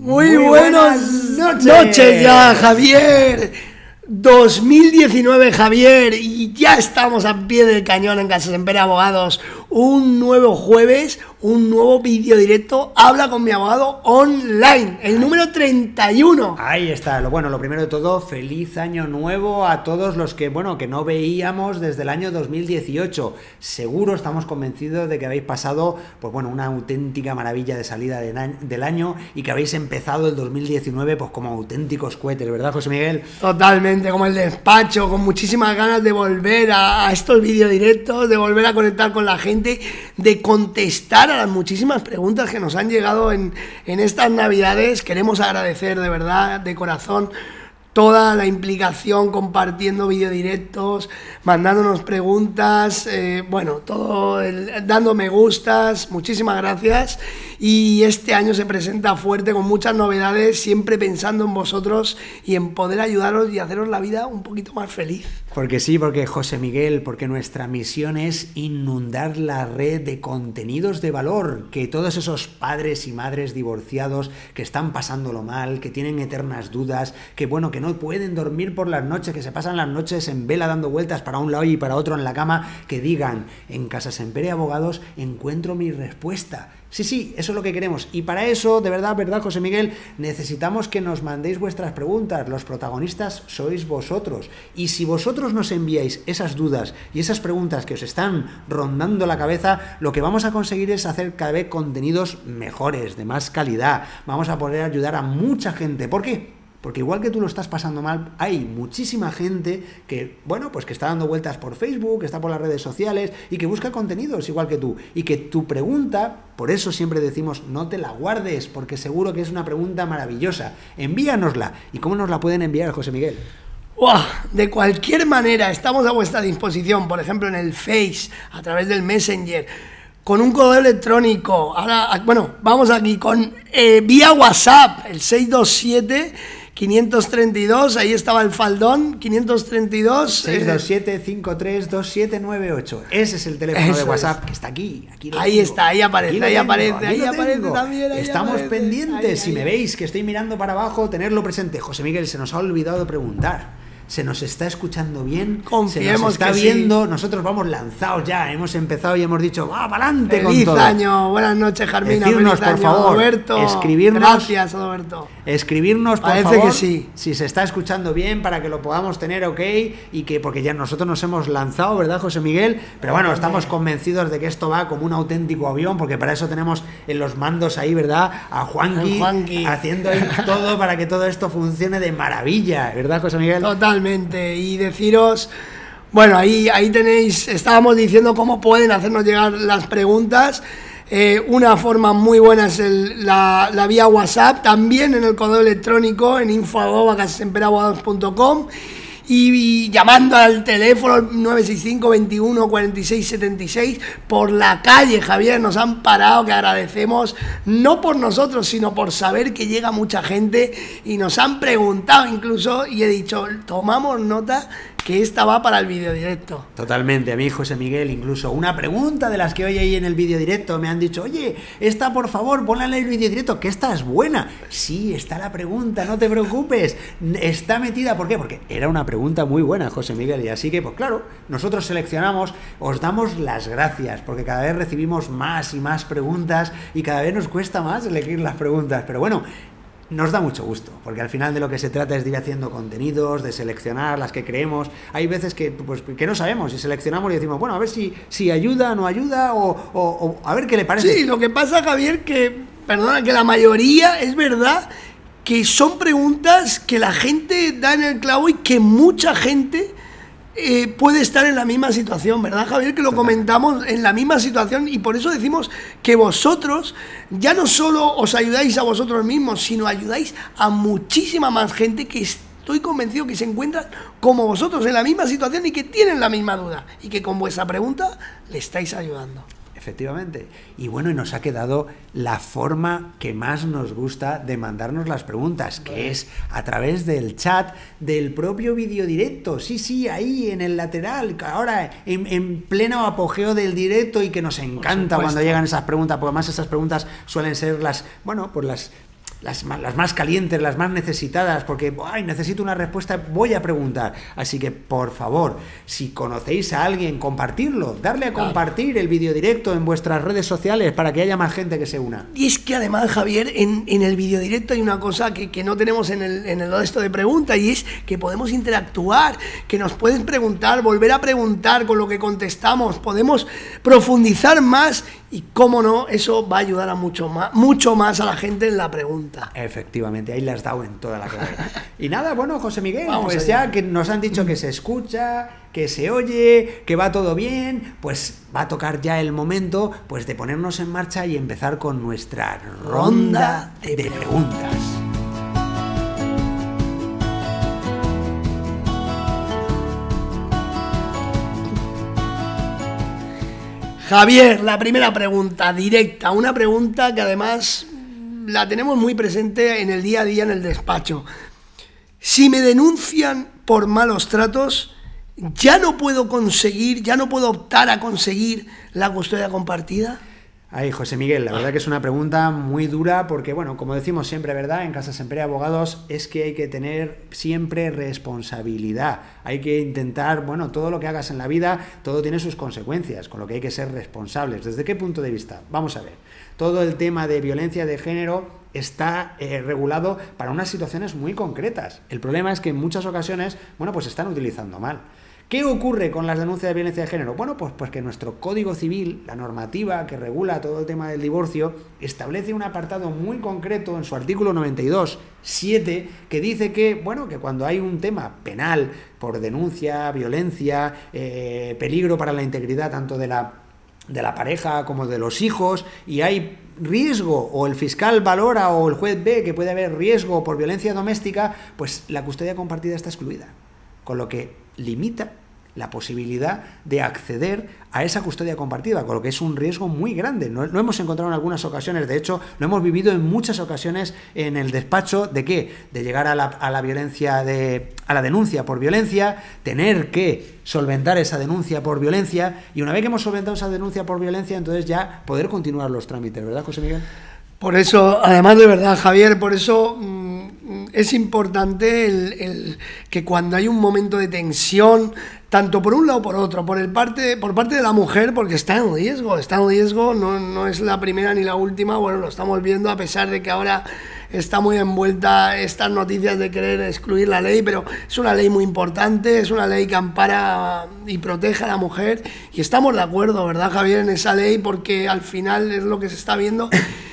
Muy buenas noches ya, Javier. 2019, Javier, y ya estamos a pie del cañón en Casa Semper Abogados. Un nuevo jueves, un nuevo vídeo directo. Habla con mi abogado online, el número 31. Ahí está. Lo primero de todo, feliz año nuevo a todos los que, que no veíamos desde el año 2018. Seguro, estamos convencidos de que habéis pasado, una auténtica maravilla de salida del año y que habéis empezado el 2019 como auténticos cohetes, ¿verdad, José Miguel? Totalmente, como el despacho, con muchísimas ganas de volver a estos vídeos directos, de volver a conectar con la gente, de contestar a las muchísimas preguntas que nos han llegado en estas Navidades. Queremos agradecer de verdad, de corazón, toda la implicación, compartiendo videodirectos, mandándonos preguntas, dando me gustas. Muchísimas gracias. Y este año se presenta fuerte, con muchas novedades, siempre pensando en vosotros y en poder ayudaros y haceros la vida un poquito más feliz. Porque sí, porque José Miguel, porque nuestra misión es inundar la red de contenidos de valor, que todos esos padres y madres divorciados que están pasándolo mal, que tienen eternas dudas, que no pueden dormir por las noches, que se pasan las noches en vela dando vueltas para un lado y para otro en la cama, que digan: en Casa Semper Abogados encuentro mi respuesta. Sí, eso es lo que queremos. Y para eso, de verdad, José Miguel, necesitamos que nos mandéis vuestras preguntas. Los protagonistas sois vosotros. Y si vosotros nos enviáis esas dudas y esas preguntas que os están rondando la cabeza, lo que vamos a conseguir es hacer cada vez contenidos mejores, de más calidad. Vamos a poder ayudar a mucha gente. ¿Por qué? Porque igual que tú lo estás pasando mal, hay muchísima gente que, que está dando vueltas por Facebook, que está por las redes sociales y que busca contenidos igual que tú. Y que tu pregunta, por eso siempre decimos, no te la guardes, porque seguro que es una pregunta maravillosa. Envíanosla. ¿Y cómo nos la pueden enviar, José Miguel? De cualquier manera, estamos a vuestra disposición, por ejemplo en el Face, a través del Messenger, con un correo electrónico. Ahora, vamos aquí con vía WhatsApp, el 627-532, ahí estaba el faldón, 532... 627-532798. Ese es el teléfono de WhatsApp que está aquí. Ahí está, ahí aparece también. Estamos pendientes. Si me veis que estoy mirando para abajo, tenerlo presente. José Miguel, se nos ha olvidado de preguntar. ¿Se nos está escuchando bien? Confiemos, se nos está que viendo. Sí. Nosotros vamos lanzados ya. Hemos empezado y hemos dicho: ¡va, para adelante con todo! ¡Feliz año! Buenas noches, Jarmina. Decirnos, por favor, Roberto. Gracias, Roberto. Escribirnos, por Parece favor, que sí. Si se está escuchando bien, para que lo podamos tener ok, y que, porque ya nosotros nos hemos lanzado, ¿verdad, José Miguel? Pero estamos convencidos de que esto va como un auténtico avión, porque para eso tenemos en los mandos ahí, ¿verdad?, a Juanqui, haciendo todo para que todo esto funcione de maravilla, ¿verdad, José Miguel? Totalmente. Y deciros, ahí tenéis, estábamos diciendo cómo pueden hacernos llegar las preguntas. Una forma muy buena es la vía WhatsApp, también en el correo electrónico, en info@casasemperabogados.com, y llamando al teléfono 965 21 46 76. Por la calle, Javier, nos han parado, que agradecemos, no por nosotros, sino por saber que llega mucha gente, y nos han preguntado incluso, y he dicho, tomamos nota, que esta va para el vídeo directo. Totalmente. A mí, José Miguel, incluso una pregunta de las que hoy hay en el vídeo directo, me han dicho: oye, esta por favor, ponla en el vídeo directo, que esta es buena. Sí, está la pregunta, no te preocupes, está metida. ¿Por qué? Porque era una pregunta muy buena, José Miguel, y así que, claro, nosotros seleccionamos, os damos las gracias, porque cada vez recibimos más y más preguntas y cada vez nos cuesta más elegir las preguntas, pero nos da mucho gusto, porque al final de lo que se trata es de ir haciendo contenidos, de seleccionar las que creemos. Hay veces que no sabemos, y seleccionamos y decimos, a ver si ayuda, no ayuda, o a ver qué le parece. Sí, lo que pasa, Javier, que la mayoría, es verdad, que son preguntas que la gente da en el clavo y que mucha gente puede estar en la misma situación, ¿verdad, Javier? Que lo comentamos, en la misma situación, y por eso decimos que vosotros ya no solo os ayudáis a vosotros mismos, sino ayudáis a muchísima más gente que estoy convencido que se encuentran como vosotros en la misma situación y que tienen la misma duda, y que con vuestra pregunta le estáis ayudando. Efectivamente. Y nos ha quedado la forma que más nos gusta de mandarnos las preguntas, que es a través del chat del propio vídeo directo. Sí, ahí en el lateral, ahora en pleno apogeo del directo, y que nos encanta cuando llegan esas preguntas, porque además esas preguntas suelen ser las las más calientes, las más necesitadas, porque ¡ay, necesito una respuesta, voy a preguntar! Así que, por favor, si conocéis a alguien, compartirlo, darle a compartir el videodirecto en vuestras redes sociales para que haya más gente que se una. Y es que además, Javier, en el videodirecto hay una cosa que no tenemos en el resto de preguntas, y es que podemos interactuar, que nos pueden preguntar, volver a preguntar con lo que contestamos, podemos profundizar más y, cómo no, eso va a ayudar a mucho más a la gente en la pregunta. Efectivamente, ahí le has dado en toda la cabeza. Y nada, bueno, José Miguel, Vamos pues allá. ya que nos han dicho que se escucha, que se oye, que va todo bien, pues va a tocar ya el momento pues de ponernos en marcha y empezar con nuestra ronda de preguntas. Javier, la primera pregunta, directa, una pregunta que además la tenemos muy presente en el día a día en el despacho. Si me denuncian por malos tratos, ¿ya no puedo optar a conseguir la custodia compartida? Ay, José Miguel, la verdad que es una pregunta muy dura porque, bueno, como decimos siempre, ¿verdad? En Casa Semper Abogados es que hay que tener siempre responsabilidad. Hay que intentar, bueno, todo lo que hagas en la vida, todo tiene sus consecuencias, con lo que hay que ser responsables. ¿Desde qué punto de vista? Vamos a ver. Todo el tema de violencia de género está regulado para unas situaciones muy concretas. El problema es que en muchas ocasiones, bueno, pues se están utilizando mal. ¿Qué ocurre con las denuncias de violencia de género? Bueno, pues que nuestro Código Civil, la normativa que regula todo el tema del divorcio, establece un apartado muy concreto en su artículo 92.7 que dice que, bueno, que cuando hay un tema penal por denuncia, violencia, peligro para la integridad tanto de la pareja como de los hijos, y hay riesgo, o el fiscal valora o el juez ve que puede haber riesgo por violencia doméstica, pues la custodia compartida está excluida, con lo que limita la posibilidad de acceder a esa custodia compartida, con lo que es un riesgo muy grande. Lo hemos encontrado en algunas ocasiones, de hecho, lo hemos vivido en muchas ocasiones en el despacho. ¿De qué? De llegar a la violencia, a la denuncia por violencia, tener que solventar esa denuncia por violencia, y una vez que hemos solventado esa denuncia por violencia, entonces ya poder continuar los trámites, ¿verdad, José Miguel? Por eso, además de verdad, Javier, por eso es importante que cuando hay un momento de tensión, tanto por un lado o por otro, por parte de la mujer, porque está en riesgo, no es la primera ni la última, bueno, lo estamos viendo a pesar de que ahora está muy envuelta estas noticias de querer excluir la ley, pero es una ley muy importante, es una ley que ampara y protege a la mujer, y estamos de acuerdo, ¿verdad, Javier?, en esa ley, porque al final es lo que se está viendo.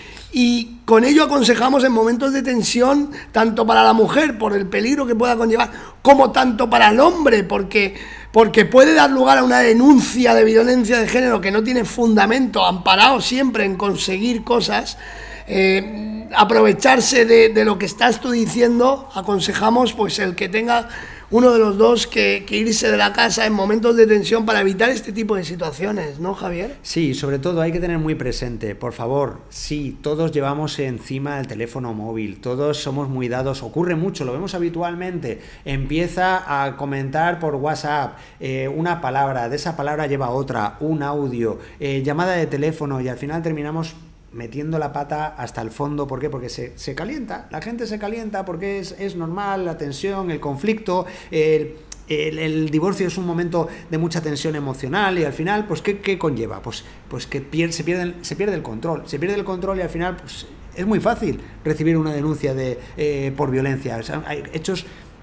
Y con ello aconsejamos en momentos de tensión, tanto para la mujer, por el peligro que pueda conllevar, como tanto para el hombre, porque puede dar lugar a una denuncia de violencia de género que no tiene fundamento, amparado siempre en conseguir cosas. Aprovecharse de lo que estás tú diciendo, aconsejamos pues el que tenga uno de los dos que irse de la casa en momentos de tensión para evitar este tipo de situaciones, ¿no, Javier? Sí, sobre todo hay que tener muy presente, por favor, sí, todos llevamos encima el teléfono móvil, todos somos muy dados, ocurre mucho, lo vemos habitualmente, empieza a comentar por WhatsApp una palabra, de esa palabra lleva otra, un audio, llamada de teléfono, y al final terminamos metiendo la pata hasta el fondo. ¿Por qué? Porque se calienta, la gente se calienta porque es normal, la tensión, el conflicto, el divorcio es un momento de mucha tensión emocional, y al final, pues ¿qué conlleva? Pues que se pierde el control, y al final pues, es muy fácil recibir una denuncia por violencia. O sea, hay hechos...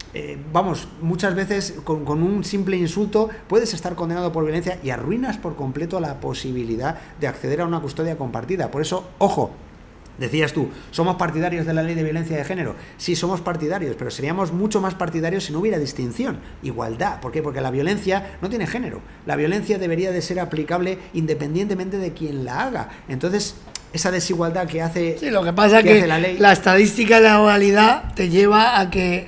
muchas veces con un simple insulto puedes estar condenado por violencia y arruinas por completo la posibilidad de acceder a una custodia compartida. Por eso, ojo, decías tú, ¿somos partidarios de la ley de violencia de género? Sí, somos partidarios, pero seríamos mucho más partidarios si no hubiera distinción, igualdad. ¿Por qué? Porque la violencia no tiene género. La violencia debería de ser aplicable independientemente de quien la haga. Entonces, esa desigualdad que hace, sí, lo que pasa es que la ley, la estadística de la oralidad te lleva a que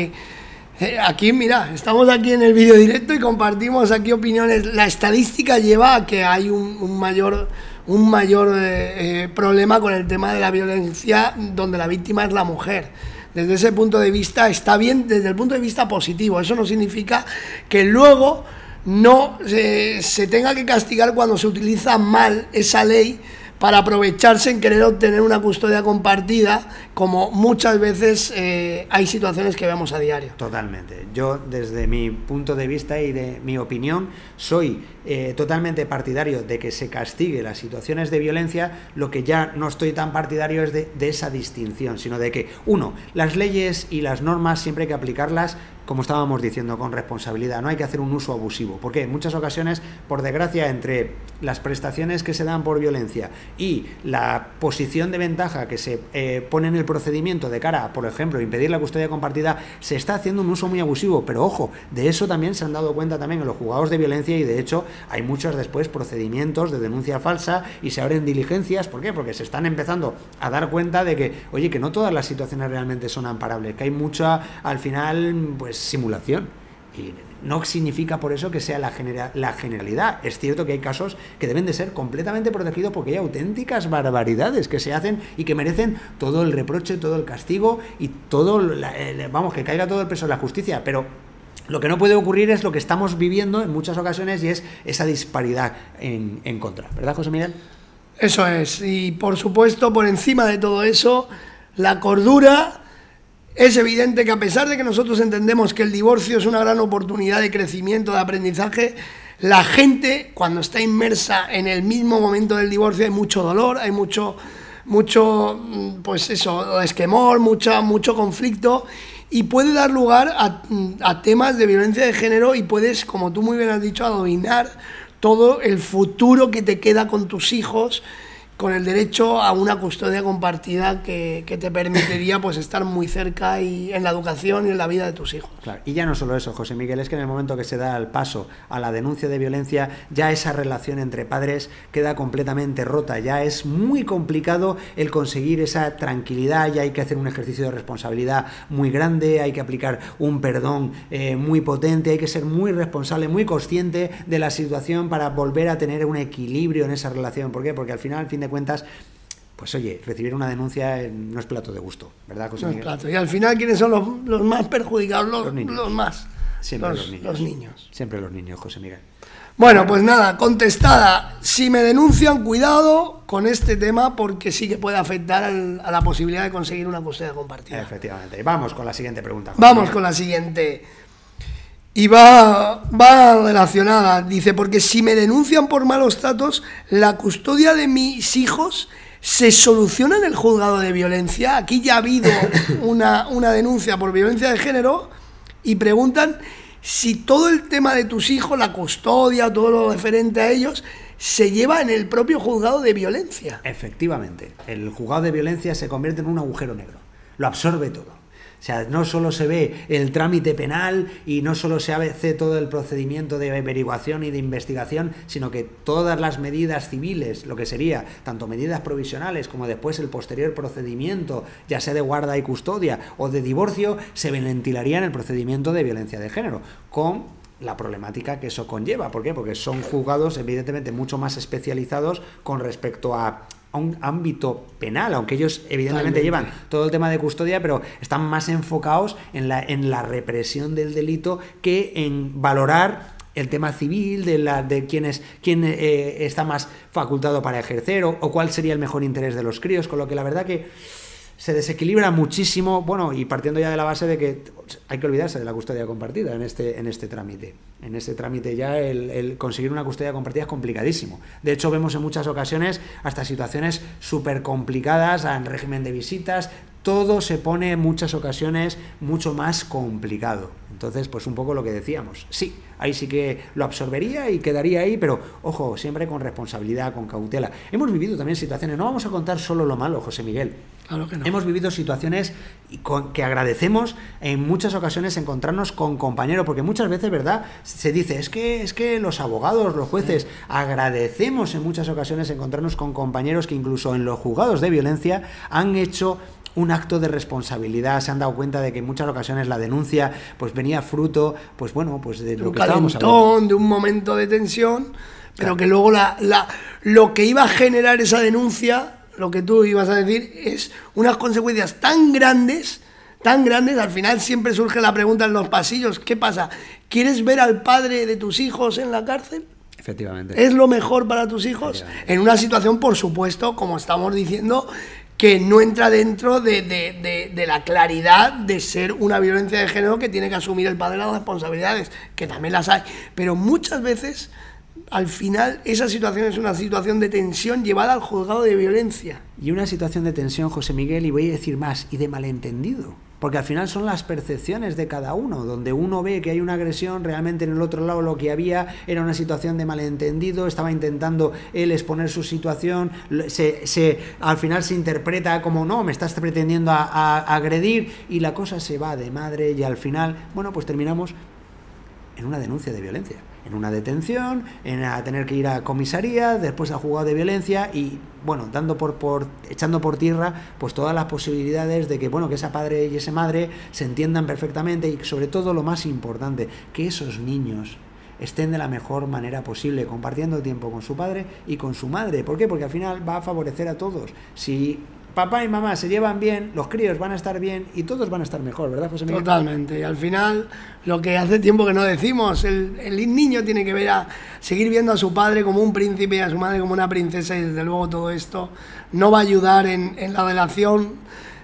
aquí, mira, estamos aquí en el vídeo directo y compartimos aquí opiniones. La estadística lleva a que hay un mayor problema con el tema de la violencia, donde la víctima es la mujer. Desde ese punto de vista está bien, desde el punto de vista positivo. Eso no significa que luego no se tenga que castigar cuando se utiliza mal esa ley para aprovecharse en querer obtener una custodia compartida, como muchas veces hay situaciones que vemos a diario. Totalmente. Yo, desde mi punto de vista y de mi opinión, soy totalmente partidario de que se castigue las situaciones de violencia. Lo que ya no estoy tan partidario es de esa distinción, sino de que, uno, las leyes y las normas siempre hay que aplicarlas, como estábamos diciendo, con responsabilidad. No hay que hacer un uso abusivo, porque en muchas ocasiones, por desgracia, entre las prestaciones que se dan por violencia y la posición de ventaja que se pone en el procedimiento de cara a, por ejemplo, impedir la custodia compartida, se está haciendo un uso muy abusivo. Pero ojo, de eso también se han dado cuenta también en los juzgados de violencia, y de hecho hay muchos después procedimientos de denuncia falsa y se abren diligencias. ¿Por qué? Porque se están empezando a dar cuenta de que, oye, que no todas las situaciones realmente son amparables, que hay mucha, al final, pues simulación, y no significa por eso que sea la generalidad. Es cierto que hay casos que deben de ser completamente protegidos, porque hay auténticas barbaridades que se hacen y que merecen todo el reproche, todo el castigo y todo, vamos, que caiga todo el peso de la justicia. Pero lo que no puede ocurrir es lo que estamos viviendo en muchas ocasiones, y es esa disparidad en contra, ¿verdad, José Miguel? Eso es, y por supuesto, por encima de todo eso, la cordura. Es evidente que, a pesar de que nosotros entendemos que el divorcio es una gran oportunidad de crecimiento, de aprendizaje, la gente, cuando está inmersa en el mismo momento del divorcio, hay mucho dolor, hay mucho pues eso, esquemor, mucho conflicto, y puede dar lugar a temas de violencia de género, y puedes, como tú muy bien has dicho, adobinar todo el futuro que te queda con tus hijos, con el derecho a una custodia compartida que te permitiría, pues, estar muy cerca y en la educación y en la vida de tus hijos. Claro. Y ya no solo eso, José Miguel, es que en el momento que se da el paso a la denuncia de violencia, ya esa relación entre padres queda completamente rota. Ya es muy complicado el conseguir esa tranquilidad, ya hay que hacer un ejercicio de responsabilidad muy grande, hay que aplicar un perdón muy potente, hay que ser muy responsable, muy consciente de la situación para volver a tener un equilibrio en esa relación. ¿Por qué? Porque al final, al fin de cuentas, pues oye, recibir una denuncia no es plato de gusto, ¿verdad, José Miguel? No es plato. Y al final, ¿quiénes son los más perjudicados? Los niños. Siempre los niños. Siempre los niños, José Miguel. Bueno, pues nada, contestada. Si me denuncian, cuidado con este tema, porque sí que puede afectar a la posibilidad de conseguir una custodia compartida. Efectivamente. Y vamos con la siguiente pregunta, José Vamos Miguel. con la siguiente. Y va relacionada. Dice, porque si me denuncian por malos tratos, ¿la custodia de mis hijos se soluciona en el juzgado de violencia? Aquí ya ha habido una denuncia por violencia de género, y preguntan si todo el tema de tus hijos, la custodia, todo lo referente a ellos, se lleva en el propio juzgado de violencia. Efectivamente. El juzgado de violencia se convierte en un agujero negro. Lo absorbe todo. O sea, no solo se ve el trámite penal y no solo se hace todo el procedimiento de averiguación y de investigación, sino que todas las medidas civiles, lo que sería tanto medidas provisionales como después el posterior procedimiento, ya sea de guarda y custodia o de divorcio, se ventilaría en el procedimiento de violencia de género, con la problemática que eso conlleva. ¿Por qué? Porque son juzgados evidentemente mucho más especializados con respecto a un ámbito penal, aunque ellos evidentemente llevan todo el tema de custodia, pero están más enfocados en la represión del delito que en valorar el tema civil de quién está más facultado para ejercer o cuál sería el mejor interés de los críos, con lo que la verdad que se desequilibra muchísimo, bueno, y partiendo ya de la base de que hay que olvidarse de la custodia compartida en este trámite. En este trámite ya el conseguir una custodia compartida es complicadísimo. De hecho, vemos en muchas ocasiones hasta situaciones súper complicadas en régimen de visitas. Todo se pone en muchas ocasiones mucho más complicado. Entonces, pues un poco lo que decíamos. Sí, ahí sí que lo absorbería y quedaría ahí, pero ojo, siempre con responsabilidad, con cautela. Hemos vivido también situaciones, no vamos a contar solo lo malo, José Miguel. Claro que no. Hemos vivido situaciones que agradecemos en muchas ocasiones encontrarnos con compañeros, porque muchas veces, ¿verdad?, se dice, es que los abogados, los jueces, agradecemos en muchas ocasiones encontrarnos con compañeros que incluso en los juzgados de violencia han hecho un acto de responsabilidad, se han dado cuenta de que en muchas ocasiones la denuncia pues venía fruto, pues bueno, pues de lo que estábamos hablando, de un momento de tensión, pero que luego lo que iba a generar esa denuncia, lo que tú ibas a decir, es unas consecuencias tan grandes, al final siempre surge la pregunta en los pasillos, ¿qué pasa? ¿Quieres ver al padre de tus hijos en la cárcel? Efectivamente. ¿Es lo mejor para tus hijos? En una situación, por supuesto, como estamos diciendo, que no entra dentro de la claridad de ser una violencia de género que tiene que asumir el padre las responsabilidades, que también las hay. Pero muchas veces, al final, esa situación es una situación de tensión llevada al juzgado de violencia. Y una situación de tensión, José Miguel, y voy a decir más, y de malentendido. Porque al final son las percepciones de cada uno, donde uno ve que hay una agresión, realmente en el otro lado lo que había era una situación de malentendido, estaba intentando él exponer su situación, al final se interpreta como no, me estás pretendiendo a agredir, y la cosa se va de madre y al final, bueno, pues terminamos en una denuncia de violencia, en una detención, en a tener que ir a comisaría, después a juzgado de violencia y, bueno, echando por tierra pues todas las posibilidades de que, bueno, que esa padre y esa madre se entiendan perfectamente y sobre todo lo más importante, que esos niños estén de la mejor manera posible, compartiendo tiempo con su padre y con su madre. ¿Por qué? Porque al final va a favorecer a todos. Si papá y mamá se llevan bien, los críos van a estar bien y todos van a estar mejor, ¿verdad, José Miguel? Totalmente. Y al final, lo que hace tiempo que no decimos, el niño tiene que seguir viendo a su padre como un príncipe y a su madre como una princesa, y desde luego todo esto no va a ayudar en la relación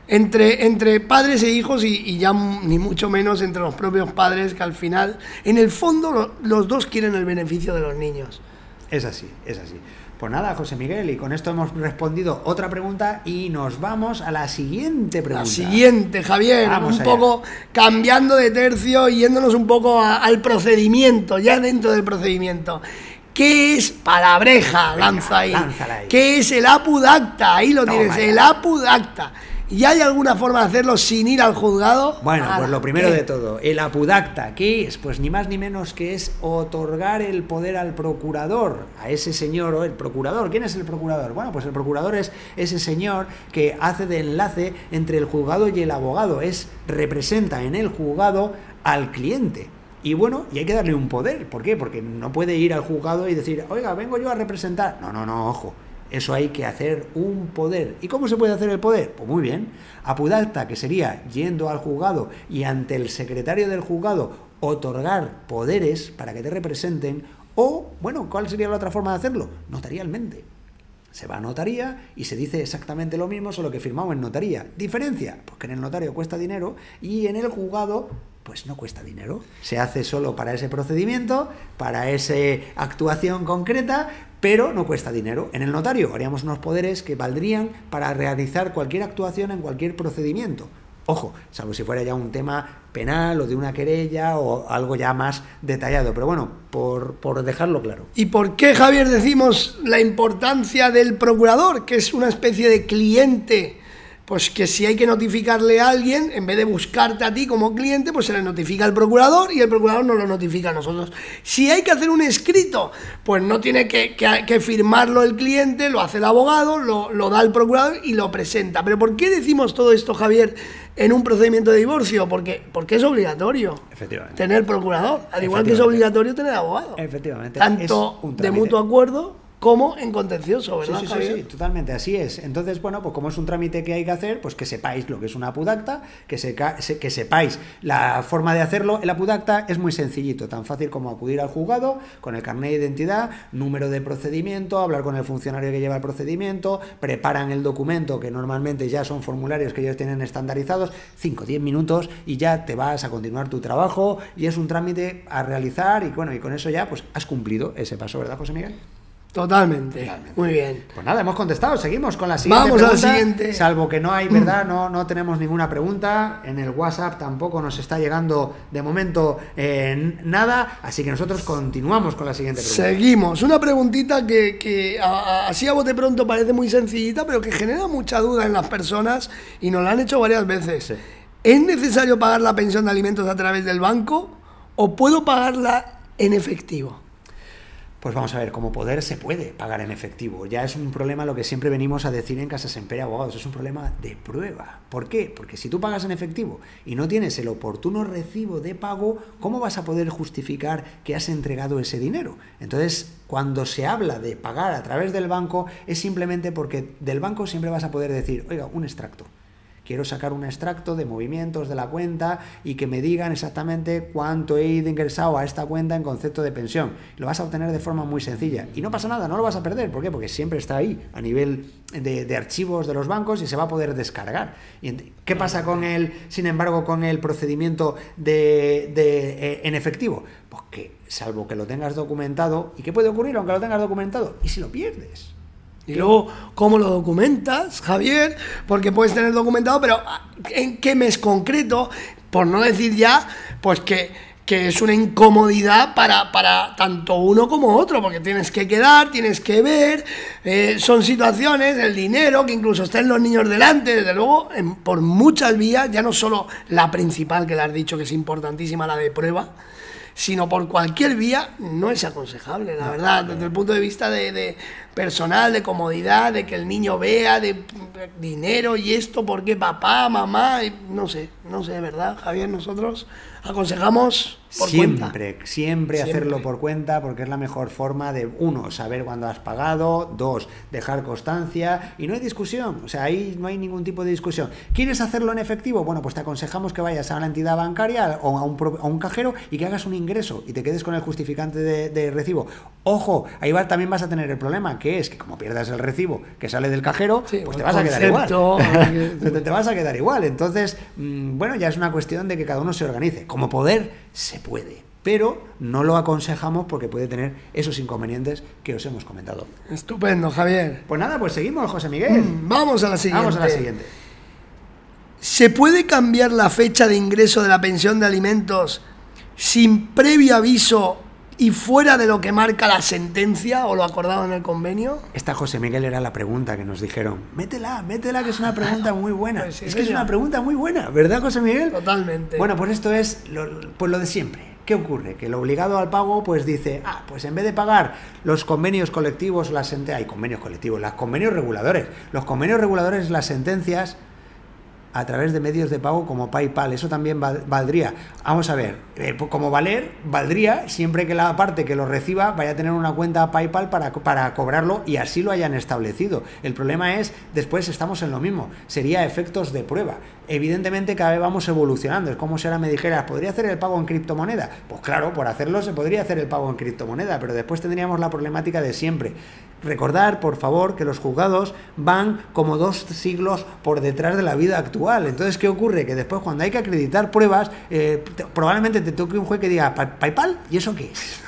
entre padres e hijos y ya ni mucho menos entre los propios padres, que al final, en el fondo, los dos quieren el beneficio de los niños. Es así, es así. Pues nada, José Miguel, y con esto hemos respondido otra pregunta y nos vamos a la siguiente pregunta. La siguiente, Javier, vamos un poco allá. Cambiando de tercio y yéndonos un poco al procedimiento, ya dentro del procedimiento. ¿Qué es palabreja? Lanza ahí. Lánzala ahí. ¿Qué es el apud acta? Ahí lo tienes, ya. el apud acta. ¿Y hay alguna forma de hacerlo sin ir al juzgado? Bueno, Nada. pues lo primero de todo, el apud acta, ¿qué es? Pues ni más ni menos que es otorgar el poder al procurador, a ese señor o el procurador. ¿Quién es el procurador? Bueno, pues el procurador es ese señor que hace de enlace entre el juzgado y el abogado, representa en el juzgado al cliente. Y bueno, y hay que darle un poder. ¿Por qué? Porque no puede ir al juzgado y decir, oiga, vengo yo a representar. No, ojo. Eso hay que hacer un poder. ¿Y cómo se puede hacer el poder? Pues muy bien. Apud acta, que sería yendo al juzgado y ante el secretario del juzgado otorgar poderes para que te representen. O, bueno, ¿cuál sería la otra forma de hacerlo? Notarialmente. Se va a notaría y se dice exactamente lo mismo, solo que firmado en notaría. ¿Diferencia? Pues que en el notario cuesta dinero y en el juzgado pues no cuesta dinero. Se hace solo para ese procedimiento, para esa actuación concreta, pero no cuesta dinero. En el notario haríamos unos poderes que valdrían para realizar cualquier actuación en cualquier procedimiento. Ojo, salvo si fuera ya un tema penal o de una querella o algo ya más detallado. Pero bueno, por dejarlo claro. ¿Y por qué, Javier, decimos la importancia del procurador, que es una especie de cliente? Pues que si hay que notificarle a alguien, en vez de buscarte a ti como cliente, pues se le notifica al procurador y el procurador nos lo notifica a nosotros. Si hay que hacer un escrito, pues no tiene que firmarlo el cliente, lo hace el abogado, lo da el procurador y lo presenta. ¿Pero por qué decimos todo esto, Javier, en un procedimiento de divorcio? Porque es obligatorio tener procurador, al igual que es obligatorio tener abogado. Efectivamente. Tanto de mutuo acuerdo como en contencioso, ¿verdad, Javier? Sí, totalmente, así es. Entonces, bueno, pues como es un trámite que hay que hacer, pues que sepáis lo que es una apud acta, que sepáis la forma de hacerlo. El apud acta es muy sencillito, tan fácil como acudir al juzgado con el carnet de identidad, número de procedimiento, hablar con el funcionario que lleva el procedimiento, preparan el documento, que normalmente ya son formularios que ellos tienen estandarizados, 5 o 10 minutos y ya te vas a continuar tu trabajo y es un trámite a realizar y bueno, y con eso ya pues has cumplido ese paso, ¿verdad, José Miguel? Totalmente. Muy bien. Pues nada, hemos contestado. Seguimos con la siguiente pregunta. Vamos a la siguiente. Salvo que no hay, ¿verdad? No tenemos ninguna pregunta. En el WhatsApp tampoco nos está llegando de momento nada. Así que nosotros continuamos con la siguiente pregunta. Seguimos. Una preguntita que así a bote pronto parece muy sencillita, pero que genera mucha duda en las personas y nos la han hecho varias veces. Sí. ¿Es necesario pagar la pensión de alimentos a través del banco o puedo pagarla en efectivo? Pues vamos a ver, como poder se puede pagar en efectivo. Ya es un problema lo que siempre venimos a decir en Casa Semper Abogados, es un problema de prueba. ¿Por qué? Porque si tú pagas en efectivo y no tienes el oportuno recibo de pago, ¿cómo vas a poder justificar que has entregado ese dinero? Entonces, cuando se habla de pagar a través del banco, es simplemente porque del banco siempre vas a poder decir, oiga, un extracto. quiero sacar un extracto de movimientos de la cuenta y que me digan exactamente cuánto he ingresado a esta cuenta en concepto de pensión. Lo vas a obtener de forma muy sencilla y no pasa nada, no lo vas a perder. ¿Por qué? Porque siempre está ahí a nivel de archivos de los bancos y se va a poder descargar. ¿Qué pasa con sin embargo, con el procedimiento en efectivo? Pues que, salvo que lo tengas documentado, ¿y qué puede ocurrir aunque lo tengas documentado? ¿Y si lo pierdes? Y luego, ¿cómo lo documentas, Javier? Porque puedes tener documentado, pero ¿en qué mes concreto? Por no decir ya, pues que es una incomodidad para tanto uno como otro, porque tienes que quedar, tienes que ver, son situaciones, el dinero, que incluso estén los niños delante, desde luego, por muchas vías, ya no solo la principal que le has dicho, que es importantísima, la de prueba, sino por cualquier vía, no es aconsejable, la verdad, desde el punto de vista de personal, de comodidad, de que el niño vea, de dinero y esto, porque papá, mamá, no sé, ¿verdad, Javier? Nosotros aconsejamos por cuenta. Siempre hacerlo por cuenta, porque es la mejor forma de, uno, saber cuándo has pagado, dos, dejar constancia, y no hay discusión, o sea, ahí no hay ningún tipo de discusión. ¿Quieres hacerlo en efectivo? Bueno, pues te aconsejamos que vayas a la entidad bancaria o a un cajero y que hagas un ingreso y te quedes con el justificante de recibo. Ojo, ahí también vas a tener el problema, que es que como pierdas el recibo que sale del cajero, pues te vas a quedar igual. Te vas a quedar igual. Entonces, bueno, ya es una cuestión de que cada uno se organice. Como poder, se puede, pero no lo aconsejamos porque puede tener esos inconvenientes que os hemos comentado. Estupendo, Javier. Pues nada, pues seguimos, José Miguel. Vamos a la siguiente. Vamos a la siguiente. ¿Se puede cambiar la fecha de ingreso de la pensión de alimentos sin previo aviso y fuera de lo que marca la sentencia o lo acordado en el convenio? Esta, José Miguel, era la pregunta que nos dijeron. Métela, que es una pregunta muy buena. Pues sí, es que es una pregunta muy buena, ¿verdad, José Miguel? Totalmente. Bueno, pues esto es lo de siempre. ¿Qué ocurre? Que el obligado al pago pues dice, pues en vez de pagar los convenios colectivos, los convenios reguladores. Los convenios reguladores, las sentencias, a través de medios de pago como PayPal, eso también valdría. Vamos a ver, como valdría siempre que la parte que lo reciba vaya a tener una cuenta PayPal para cobrarlo y así lo hayan establecido. El problema es, después estamos en lo mismo, sería efectos de prueba. Evidentemente cada vez vamos evolucionando. Es como si ahora me dijeras, ¿podría hacer el pago en criptomoneda? Pues claro, por hacerlo se podría hacer el pago en criptomoneda, pero después tendríamos la problemática de siempre. Recordar, por favor, que los juzgados van como 2 siglos por detrás de la vida actual. Entonces, ¿qué ocurre? Que después, cuando hay que acreditar pruebas, probablemente te toque un juez que diga, ¿PayPal? ¿Y eso qué es?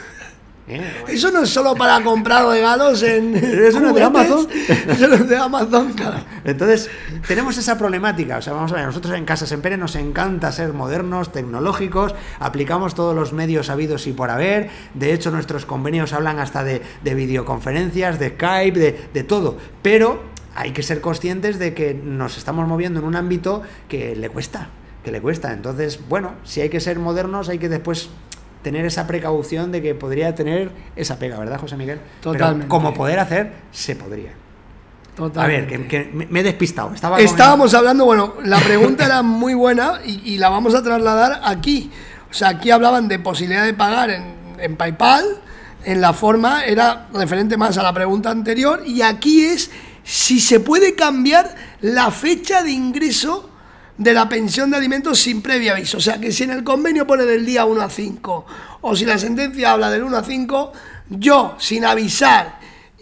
Eso no es solo para comprar regalos en ¿Eso no es de Amazon? Eso no es de Amazon, claro. Entonces, tenemos esa problemática. O sea, vamos a ver, nosotros en Casa Sempere nos encanta ser modernos, tecnológicos, aplicamos todos los medios habidos y por haber. De hecho, nuestros convenios hablan hasta de videoconferencias, de Skype, de todo. Pero hay que ser conscientes de que nos estamos moviendo en un ámbito que le cuesta. Entonces, bueno, si hay que ser modernos, hay que después tener esa precaución de que podría tener esa pega, ¿verdad, José Miguel? Totalmente. Pero como poder hacer, se podría. Totalmente. A ver, que me he despistado. Estábamos hablando, bueno, la pregunta era muy buena y la vamos a trasladar aquí. O sea, aquí hablaban de posibilidad de pagar en PayPal, en la forma, era referente más a la pregunta anterior, y aquí es si se puede cambiar la fecha de ingreso de la pensión de alimentos sin previo aviso. O sea, que si en el convenio pone del día 1 a 5, o si la sentencia habla del 1 a 5, yo, sin avisar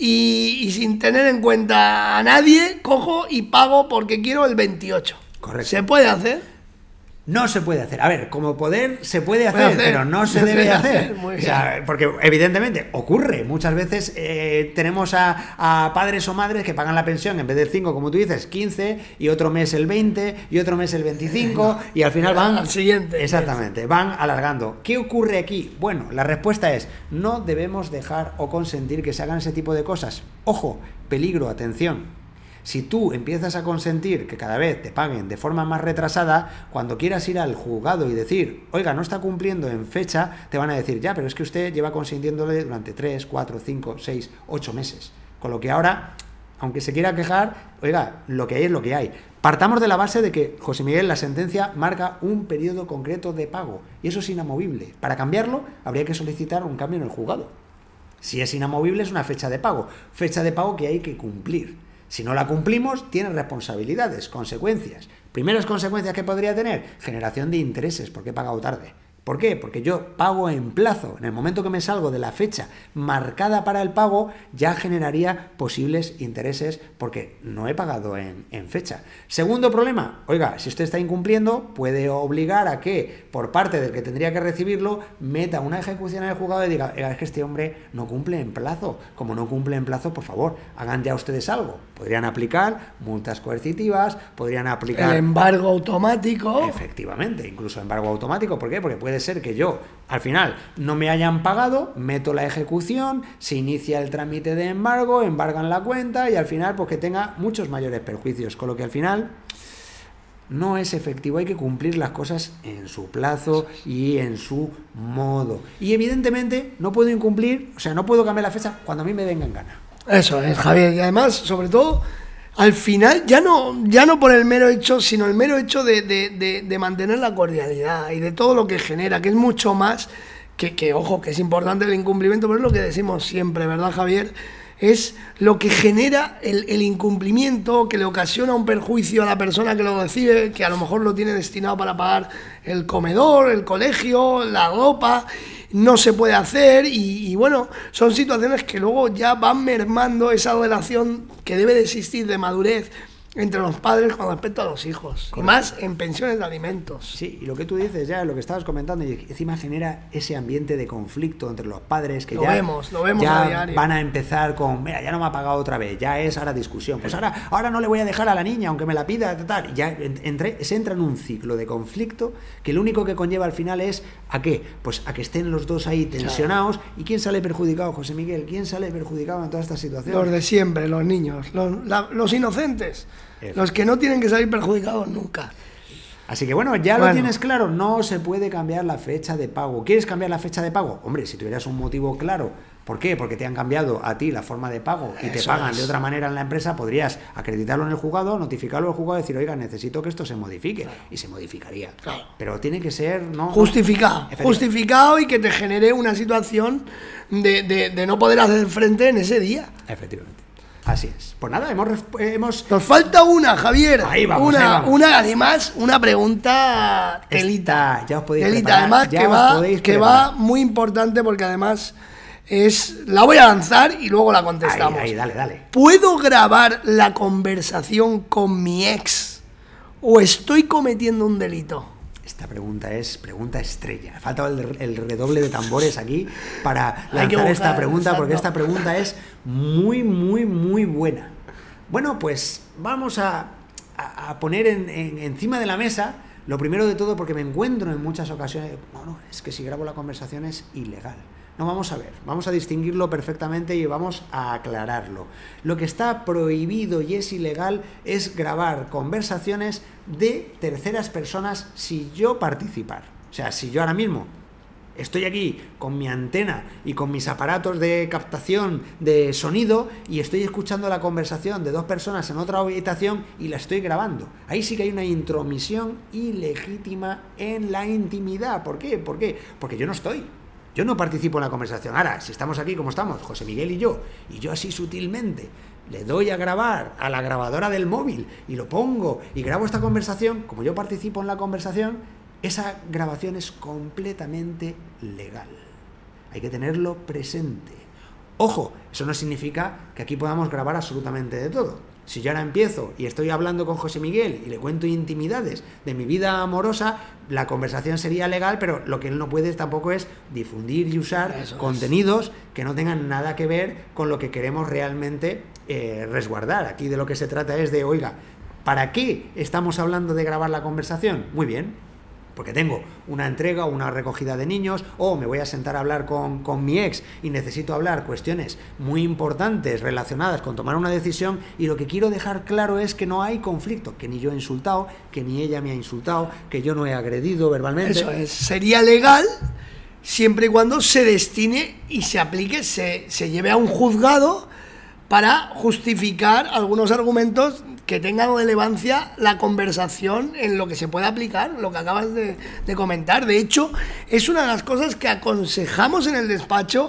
y sin tener en cuenta a nadie, cojo y pago porque quiero el 28. Correcto. ¿Se puede hacer? No se puede hacer. A ver, como poder se puede hacer, pero no se debe hacer. O sea, porque evidentemente ocurre. Muchas veces tenemos a padres o madres que pagan la pensión en vez del 5, como tú dices, 15, y otro mes el 20, y otro mes el 25, y al final van al siguiente. Exactamente, van alargando. ¿Qué ocurre aquí? Bueno, la respuesta es, no debemos dejar o consentir que se hagan ese tipo de cosas. Ojo, peligro, atención. Si tú empiezas a consentir que cada vez te paguen de forma más retrasada, cuando quieras ir al juzgado y decir, oiga, no está cumpliendo en fecha, te van a decir, ya, pero es que usted lleva consintiéndole durante 3, 4, 5, 6, 8 meses. Con lo que ahora, aunque se quiera quejar, oiga, lo que hay es lo que hay. Partamos de la base de que, José Miguel, la sentencia marca un periodo concreto de pago, y eso es inamovible. Para cambiarlo, habría que solicitar un cambio en el juzgado. Si es inamovible, es una fecha de pago que hay que cumplir. Si no la cumplimos, tiene responsabilidades, consecuencias. Primeras consecuencias que podría tener, generación de intereses, porque he pagado tarde. ¿Por qué? Porque yo pago en plazo. En el momento que me salgo de la fecha marcada para el pago, ya generaría posibles intereses porque no he pagado en fecha. Segundo problema, oiga, si usted está incumpliendo, puede obligar a que, por parte del que tendría que recibirlo, meta una ejecución en el juzgado y diga, es que este hombre no cumple en plazo. Como no cumple en plazo, por favor, hagan ya ustedes algo. Podrían aplicar multas coercitivas, podrían aplicar... El embargo automático. Efectivamente, incluso embargo automático. ¿Por qué? Porque puede ser que yo, al final, no me hayan pagado, meto la ejecución, se inicia el trámite de embargo, embargan la cuenta y al final, pues que tenga muchos mayores perjuicios. Con lo que al final no es efectivo, hay que cumplir las cosas en su plazo y en su modo. Y evidentemente no puedo incumplir, o sea, no puedo cambiar la fecha cuando a mí me venga en gana. Eso es, Javier. Y además, sobre todo, al final, ya no por el mero hecho, sino el mero hecho de mantener la cordialidad y de todo lo que genera, que es mucho más que ojo, que es importante el incumplimiento, pero es lo que decimos siempre, ¿verdad, Javier? Es lo que genera el incumplimiento, que le ocasiona un perjuicio a la persona que lo recibe, que a lo mejor lo tiene destinado para pagar el comedor, el colegio, la ropa, no se puede hacer y bueno, son situaciones que luego ya van mermando esa relación que debe de existir de madurez entre los padres con respecto a los hijos. Correcto. Y más en pensiones de alimentos. Sí, y lo que tú dices ya, lo que estabas comentando, y encima genera ese ambiente de conflicto entre los padres que lo vemos ya a diario. Van a empezar con, mira, ya no me ha pagado otra vez, ya es ahora discusión, pues ahora no le voy a dejar a la niña aunque me la pida, tal, y ya se entra en un ciclo de conflicto que lo único que conlleva al final es, ¿a qué? Pues a que estén los dos ahí tensionados. Claro. ¿Y quién sale perjudicado, José Miguel? ¿Quién sale perjudicado en toda esta situación? Los de siempre, los niños, los inocentes. Los que no tienen que salir perjudicados nunca. Así que bueno, ya lo tienes claro, no se puede cambiar la fecha de pago. ¿Quieres cambiar la fecha de pago? Hombre, si tuvieras un motivo claro, ¿por qué? Porque te han cambiado a ti la forma de pago y te pagan de otra manera en la empresa, podrías acreditarlo en el juzgado, notificarlo al juzgado y decir, oiga, necesito que esto se modifique. Claro. Y se modificaría. Claro. Pero tiene que ser... ¿no? Justificado y que te genere una situación de no poder hacer frente en ese día. Efectivamente. Así es. Pues nada, hemos... Nos falta una, Javier. Ahí vamos, además, una pregunta telita. Ya os podéis telita, además, que va muy importante porque además la voy a lanzar y luego la contestamos. Ahí, dale. ¿Puedo grabar la conversación con mi ex o estoy cometiendo un delito? Esta pregunta es pregunta estrella. Falta el redoble de tambores aquí para lanzar esta pregunta, porque esta pregunta es muy, muy, muy buena. Bueno, pues vamos a poner encima de la mesa, lo primero de todo, porque me encuentro en muchas ocasiones, bueno, es que si grabo la conversación es ilegal. No, vamos a ver, vamos a distinguirlo perfectamente y vamos a aclararlo. Lo que está prohibido y es ilegal es grabar conversaciones de terceras personas si yo participar. O sea, si yo ahora mismo estoy aquí con mi antena y con mis aparatos de captación de sonido y estoy escuchando la conversación de dos personas en otra habitación y la estoy grabando. Ahí sí que hay una intromisión ilegítima en la intimidad. ¿Por qué? Porque yo no estoy. Yo no participo en la conversación. Ahora, si estamos aquí como estamos, José Miguel y yo así sutilmente le doy a grabar a la grabadora del móvil y lo pongo y grabo esta conversación, como yo participo en la conversación, esa grabación es completamente legal. Hay que tenerlo presente. Ojo, eso no significa que aquí podamos grabar absolutamente de todo. Si yo ahora empiezo y estoy hablando con José Miguel y le cuento intimidades de mi vida amorosa, la conversación sería legal, pero lo que él no puede tampoco es difundir y usar contenidos que no tengan nada que ver con lo que queremos realmente resguardar. Aquí de lo que se trata es de, oiga, ¿para qué estamos hablando de grabar la conversación? Muy bien. Porque tengo una entrega o una recogida de niños, o me voy a sentar a hablar con mi ex y necesito hablar cuestiones muy importantes relacionadas con tomar una decisión, y lo que quiero dejar claro es que no hay conflicto, que ni yo he insultado, que ni ella me ha insultado, que yo no he agredido verbalmente. Eso es, sería legal siempre y cuando se destine y se aplique, se lleve a un juzgado para justificar algunos argumentos que tengan relevancia la conversación en lo que se puede aplicar, lo que acabas de comentar. De hecho, es una de las cosas que aconsejamos en el despacho,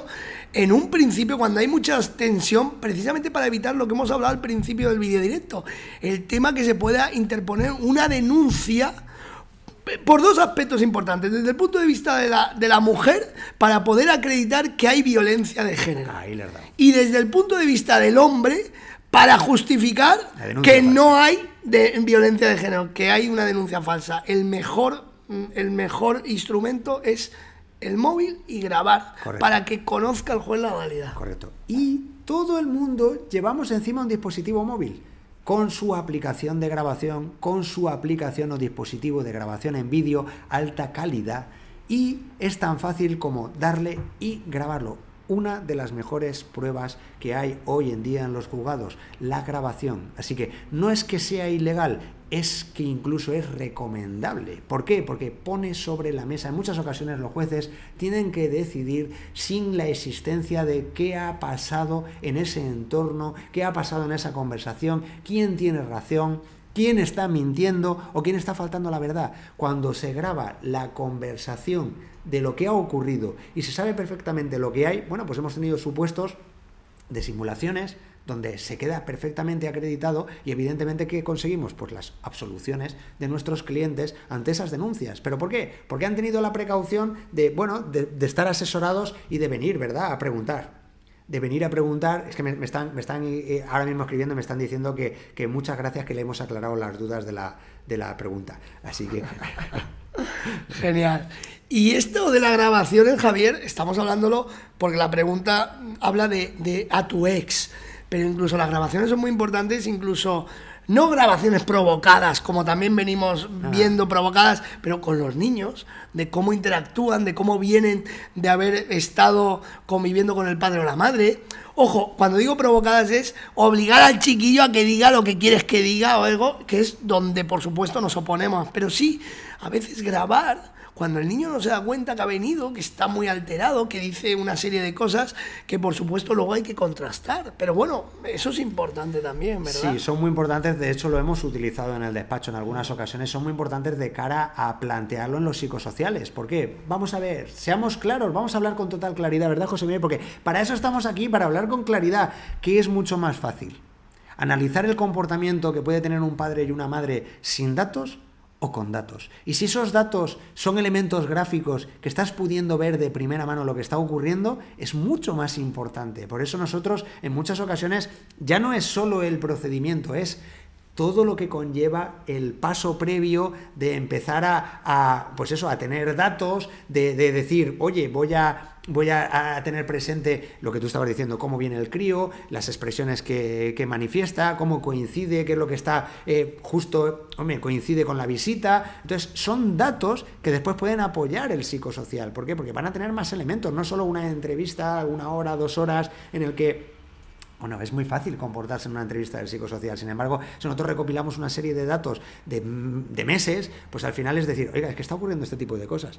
en un principio, cuando hay mucha tensión, precisamente para evitar lo que hemos hablado al principio del vídeo directo, el tema que se pueda interponer una denuncia por dos aspectos importantes. Desde el punto de vista de la mujer, para poder acreditar que hay violencia de género. Y desde el punto de vista del hombre, para justificar que no hay violencia de género, que hay una denuncia falsa. El mejor instrumento es el móvil y grabar. Correcto. Para que conozca el juez la realidad. Correcto. Y todo el mundo llevamos encima un dispositivo móvil, con su aplicación de grabación, con su aplicación o dispositivo de grabación en vídeo, alta calidad, y es tan fácil como darle y grabarlo. Una de las mejores pruebas que hay hoy en día en los juzgados, la grabación. Así que no es que sea ilegal, es que incluso es recomendable. ¿Por qué? Porque pone sobre la mesa, en muchas ocasiones los jueces tienen que decidir sin la existencia de qué ha pasado en ese entorno, qué ha pasado en esa conversación, quién tiene razón, quién está mintiendo o quién está faltando a la verdad. Cuando se graba la conversación de lo que ha ocurrido y se sabe perfectamente lo que hay, bueno, pues hemos tenido supuestos de simulaciones donde se queda perfectamente acreditado y evidentemente ¿qué conseguimos? Pues las absoluciones de nuestros clientes ante esas denuncias. ¿Pero por qué? Porque han tenido la precaución de, bueno, de estar asesorados y de venir, ¿verdad?, a preguntar. De venir a preguntar. Es que me están ahora mismo escribiendo, me están diciendo que muchas gracias, que le hemos aclarado las dudas de la pregunta. Así que... Genial. Y esto de las grabaciones, Javier, estamos hablándolo porque la pregunta habla de a tu ex, pero incluso las grabaciones son muy importantes, incluso no grabaciones provocadas, como también venimos viendo provocadas, pero con los niños, de cómo interactúan, de cómo vienen de haber estado conviviendo con el padre o la madre. Ojo, cuando digo provocadas es obligar al chiquillo a que diga lo que quieres que diga o algo, que es donde por supuesto nos oponemos, pero sí, a veces grabar cuando el niño no se da cuenta que ha venido, que está muy alterado, que dice una serie de cosas que por supuesto luego hay que contrastar. Pero bueno, eso es importante también, ¿verdad? Sí, son muy importantes, de hecho lo hemos utilizado en el despacho en algunas ocasiones, son muy importantes de cara a plantearlo en los psicosociales. ¿Por qué? Vamos a ver, seamos claros, vamos a hablar con total claridad, ¿verdad, José Miguel? Porque para eso estamos aquí, para hablar con claridad, que es mucho más fácil analizar el comportamiento que puede tener un padre y una madre sin datos o con datos. Y si esos datos son elementos gráficos que estás pudiendo ver de primera mano lo que está ocurriendo, es mucho más importante. Por eso nosotros en muchas ocasiones ya no es solo el procedimiento, es todo lo que conlleva el paso previo de empezar a tener datos, de decir, oye, voy a tener presente lo que tú estabas diciendo, cómo viene el crío, las expresiones que manifiesta, cómo coincide, qué es lo que está coincide con la visita. Entonces, son datos que después pueden apoyar el psicosocial. ¿Por qué? Porque van a tener más elementos, no solo una entrevista, 1 hora, 2 horas, en el que... Bueno, es muy fácil comportarse en una entrevista del psicosocial. Sin embargo, si nosotros recopilamos una serie de datos de meses, pues al final es decir, oiga, es que está ocurriendo este tipo de cosas.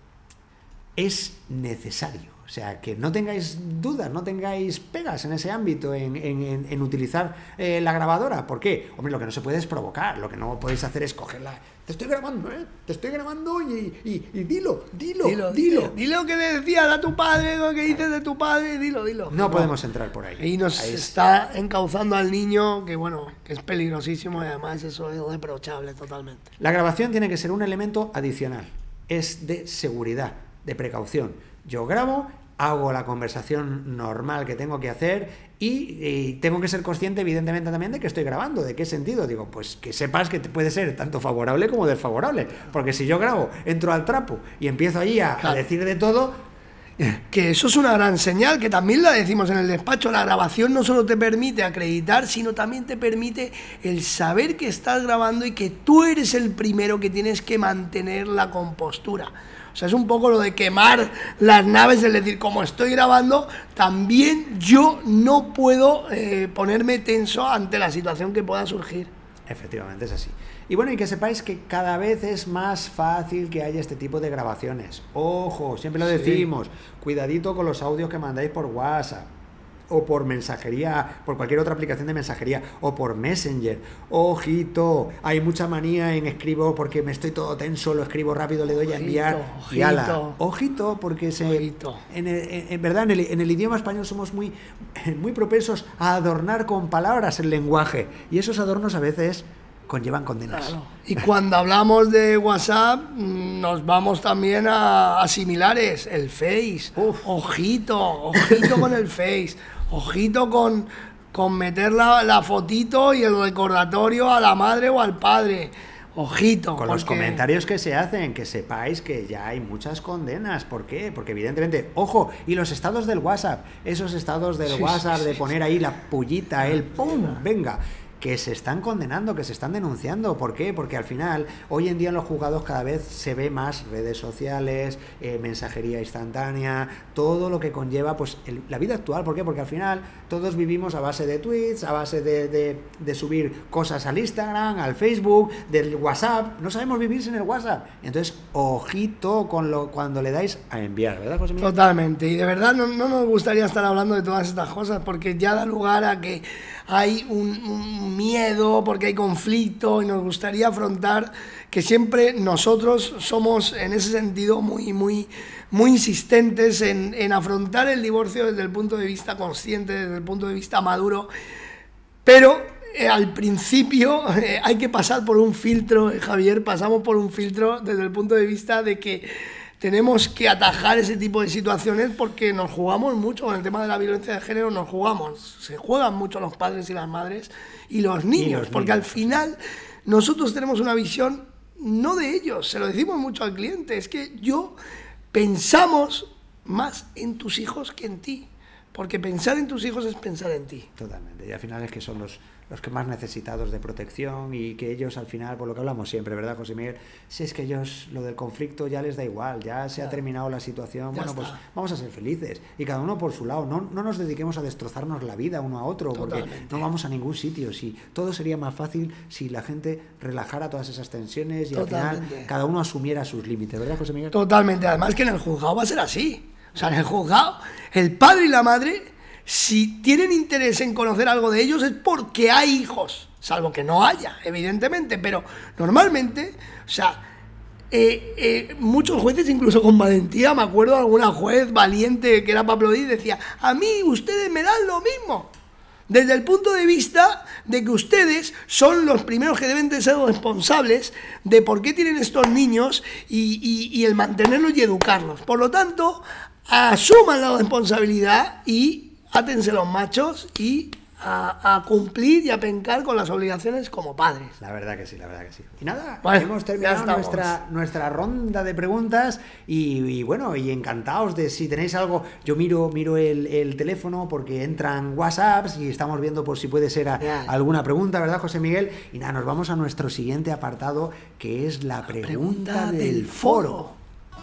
Es necesario. O sea, que no tengáis dudas, no tengáis pegas en ese ámbito, en utilizar la grabadora. ¿Por qué? Hombre, lo que no se puede es provocar. Lo que no podéis hacer es cogerla. Te estoy grabando, ¿eh? Te estoy grabando y dilo. Dilo que le decías a tu padre, lo que dices de tu padre, dilo. No podemos entrar por ahí. Y nos está encauzando al niño, que bueno, que es peligrosísimo y además eso es reprochable totalmente. La grabación tiene que ser un elemento adicional. Es de seguridad, de precaución. Yo grabo, hago la conversación normal que tengo que hacer y tengo que ser consciente, evidentemente, también de que estoy grabando. ¿De qué sentido? Digo, pues que sepas que puede ser tanto favorable como desfavorable. Porque si yo grabo, entro al trapo y empiezo allí a decir de todo... Que eso es una gran señal, que también la decimos en el despacho. La grabación no solo te permite acreditar, sino también te permite el saber que estás grabando y que tú eres el primero que tienes que mantener la compostura. O sea, es un poco lo de quemar las naves, es decir, como estoy grabando, también yo no puedo ponerme tenso ante la situación que pueda surgir. Efectivamente, es así. Y bueno, y que sepáis que cada vez es más fácil que haya este tipo de grabaciones. Ojo, siempre lo decimos, cuidadito con los audios que mandáis por WhatsApp. o por mensajería, por cualquier otra aplicación de mensajería, o por Messenger. Ojito, hay mucha manía en escribo porque me estoy todo tenso, lo escribo rápido, le doy a enviar y ala. Ojito, porque en verdad en el idioma español somos muy propensos a adornar con palabras el lenguaje, y esos adornos a veces conllevan condenas. Claro. Y cuando hablamos de WhatsApp, nos vamos también a similares, el Face. Ojito con el Face. Ojito con meter la fotito y el recordatorio a la madre o al padre. Ojito. Con los comentarios que se hacen, que sepáis que ya hay muchas condenas. ¿Por qué? Porque evidentemente, ojo, y los estados del WhatsApp, esos estados del WhatsApp de poner ahí la pullita, el pum, venga, que se están condenando, que se están denunciando. ¿Por qué? Porque al final, hoy en día en los juzgados cada vez se ve más redes sociales, mensajería instantánea, todo lo que conlleva pues la vida actual. ¿Por qué? Porque al final todos vivimos a base de tweets, a base de subir cosas al Instagram, al Facebook, del WhatsApp. No sabemos vivir sin el WhatsApp. Entonces, ojito cuando le dais a enviar, ¿verdad, José Miguel? Totalmente. Y de verdad no nos gustaría estar hablando de todas estas cosas, porque ya da lugar a que hay un miedo, porque hay conflicto, y nos gustaría afrontar que siempre nosotros somos en ese sentido muy insistentes en afrontar el divorcio desde el punto de vista consciente, desde el punto de vista maduro, pero al principio hay que pasar por un filtro, Javier, pasamos por un filtro desde el punto de vista de que tenemos que atajar ese tipo de situaciones, porque nos jugamos mucho con el tema de la violencia de género, se juegan mucho los padres y las madres y los niños, porque al final nosotros tenemos una visión no de ellos, se lo decimos mucho al cliente, es que pensamos más en tus hijos que en ti, porque pensar en tus hijos es pensar en ti. Totalmente, y al final es que son los que más necesitados de protección, y que ellos al final, por lo que hablamos siempre, ¿verdad, José Miguel? Si es que ellos lo del conflicto ya les da igual, ya se ha terminado la situación, bueno, pues vamos a ser felices, y cada uno por su lado, no nos dediquemos a destrozarnos la vida uno a otro, porque no vamos a ningún sitio. Si todo sería más fácil si la gente relajara todas esas tensiones y al final cada uno asumiera sus límites, ¿verdad, José Miguel? Totalmente, además que en el juzgado va a ser así, o sea, en el juzgado el padre y la madre, si tienen interés en conocer algo de ellos, es porque hay hijos, salvo que no haya, evidentemente, pero normalmente, o sea, muchos jueces, incluso con valentía, me acuerdo de alguna juez valiente que era para aplaudir, decía: a mí ustedes me dan lo mismo, desde el punto de vista de que ustedes son los primeros que deben de ser responsables de por qué tienen estos niños y el mantenerlos y educarlos. Por lo tanto, asuman la responsabilidad y átense los machos y a cumplir y a pencar con las obligaciones como padres. La verdad que sí, la verdad que sí. Y nada, bueno, hemos terminado nuestra ronda de preguntas y bueno, y encantados de si tenéis algo. Yo miro el teléfono porque entran WhatsApps y estamos viendo por si puede ser alguna pregunta, ¿verdad, José Miguel? Y nada, nos vamos a nuestro siguiente apartado, que es la pregunta del foro.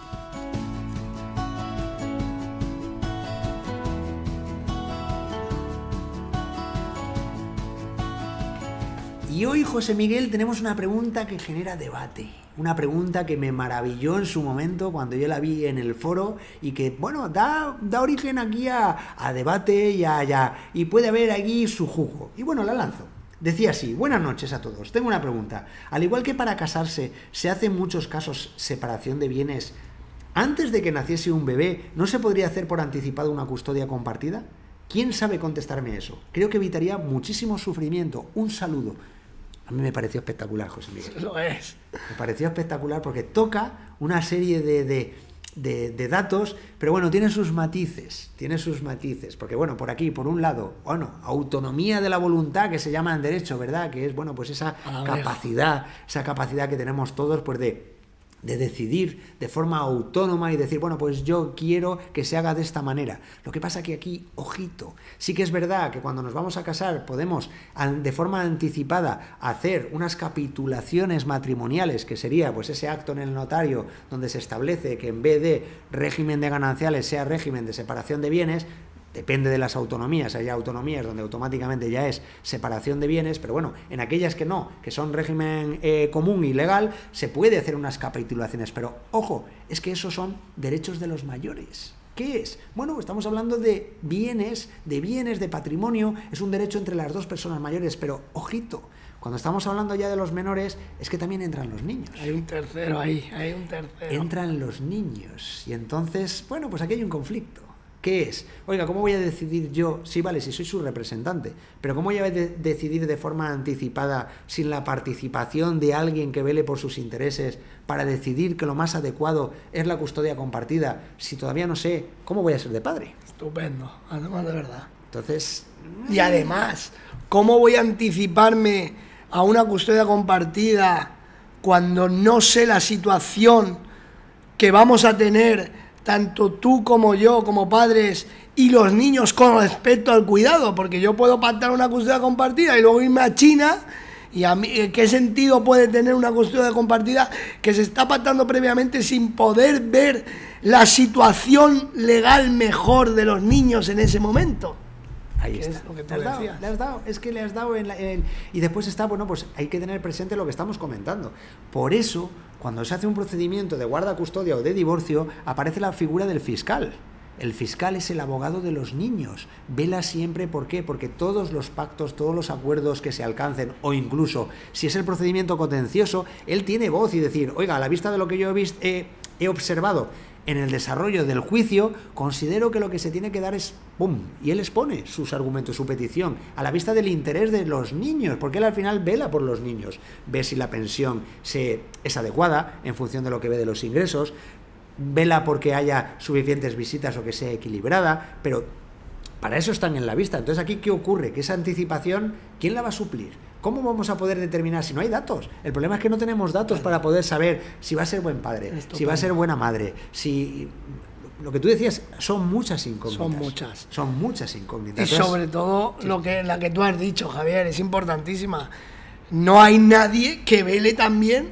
Y hoy, José Miguel, tenemos una pregunta que genera debate, una pregunta que me maravilló en su momento cuando yo la vi en el foro y que, bueno, da origen aquí a debate y puede haber aquí su jugo. Y bueno, la lanzo. Decía así: buenas noches a todos, tengo una pregunta. Al igual que para casarse se hace en muchos casos separación de bienes, antes de que naciese un bebé, ¿no se podría hacer por anticipado una custodia compartida? ¿Quién sabe contestarme eso? Creo que evitaría muchísimo sufrimiento. Un saludo. A mí me pareció espectacular, José Miguel. Lo es. Me pareció espectacular porque toca una serie de datos, pero bueno, tiene sus matices, porque bueno, por aquí, por un lado, bueno, autonomía de la voluntad, que se llama en derecho, ¿verdad? Que es, bueno, pues esa capacidad que tenemos todos, pues de decidir de forma autónoma y decir, bueno, pues yo quiero que se haga de esta manera. Lo que pasa que aquí, ojito, sí que es verdad que cuando nos vamos a casar podemos de forma anticipada hacer unas capitulaciones matrimoniales, que sería pues ese acto en el notario donde se establece que en vez de régimen de gananciales sea régimen de separación de bienes. Depende de las autonomías, hay autonomías donde automáticamente ya es separación de bienes, pero bueno, en aquellas que no, que son régimen común y legal, se puede hacer unas capitulaciones, pero ojo, es que esos son derechos de los mayores. ¿Qué es? Bueno, estamos hablando de bienes, de patrimonio, es un derecho entre las dos personas mayores, pero ojito, cuando estamos hablando ya de los menores, es que también entran los niños. Hay un tercero ahí, hay un tercero. Entran los niños, y entonces, bueno, pues aquí hay un conflicto. ¿Qué es? Oiga, ¿cómo voy a decidir yo? Sí, vale, si soy su representante, pero ¿cómo voy a decidir de forma anticipada, sin la participación de alguien que vele por sus intereses, para decidir que lo más adecuado es la custodia compartida, si todavía no sé cómo voy a ser de padre? Estupendo, además de verdad. Entonces... Y además, ¿cómo voy a anticiparme a una custodia compartida cuando no sé la situación que vamos a tener tanto tú como yo, como padres, y los niños con respecto al cuidado? Porque yo puedo pactar una custodia compartida y luego irme a China, y a mí, ¿qué sentido puede tener una custodia compartida que se está pactando previamente sin poder ver la situación legal mejor de los niños en ese momento? Ahí está. Es lo que tú le has dado, es que le has dado y después está, bueno, pues hay que tener presente lo que estamos comentando. Por eso, cuando se hace un procedimiento de guarda, custodia o de divorcio, aparece la figura del fiscal. El fiscal es el abogado de los niños. Vela siempre, ¿por qué? Porque todos los pactos, todos los acuerdos que se alcancen, o incluso si es el procedimiento contencioso, él tiene voz y decir, oiga, a la vista de lo que yo he observado en el desarrollo del juicio, considero que lo que se tiene que dar es ¡pum! Y él expone sus argumentos, su petición, a la vista del interés de los niños, porque él al final vela por los niños, ve si la pensión es adecuada en función de lo que ve de los ingresos, vela porque haya suficientes visitas o que sea equilibrada, pero para eso están en la vista. Entonces, aquí, ¿qué ocurre? Que esa anticipación, ¿quién la va a suplir? ¿Cómo vamos a poder determinar si no hay datos? El problema es que no tenemos datos para poder saber si va a ser buen padre, si va a ser buena madre, si... Lo que tú decías, son muchas incógnitas. Son muchas incógnitas. Y sobre todo, sí, la que tú has dicho, Javier, es importantísima. No hay nadie que vele también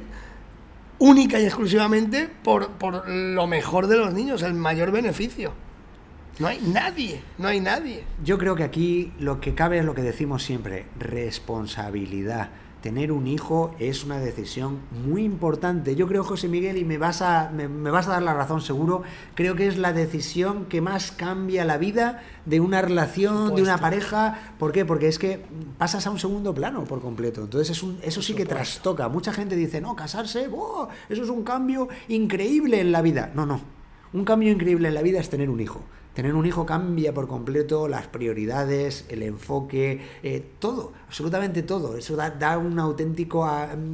única y exclusivamente por lo mejor de los niños, el mayor beneficio. No hay nadie. Yo creo que aquí lo que cabe es lo que decimos siempre, responsabilidad. Tener un hijo es una decisión muy importante. Yo creo, José Miguel, y me vas a dar la razón seguro, creo que es la decisión que más cambia la vida de una relación, de una pareja. ¿Por qué? Porque es que pasas a un segundo plano por completo. Entonces eso sí que trastoca. Mucha gente dice, no, casarse, ¡oh!, eso es un cambio increíble en la vida. No. Un cambio increíble en la vida es tener un hijo. Tener un hijo cambia por completo las prioridades, el enfoque, todo, absolutamente todo. Eso da un auténtico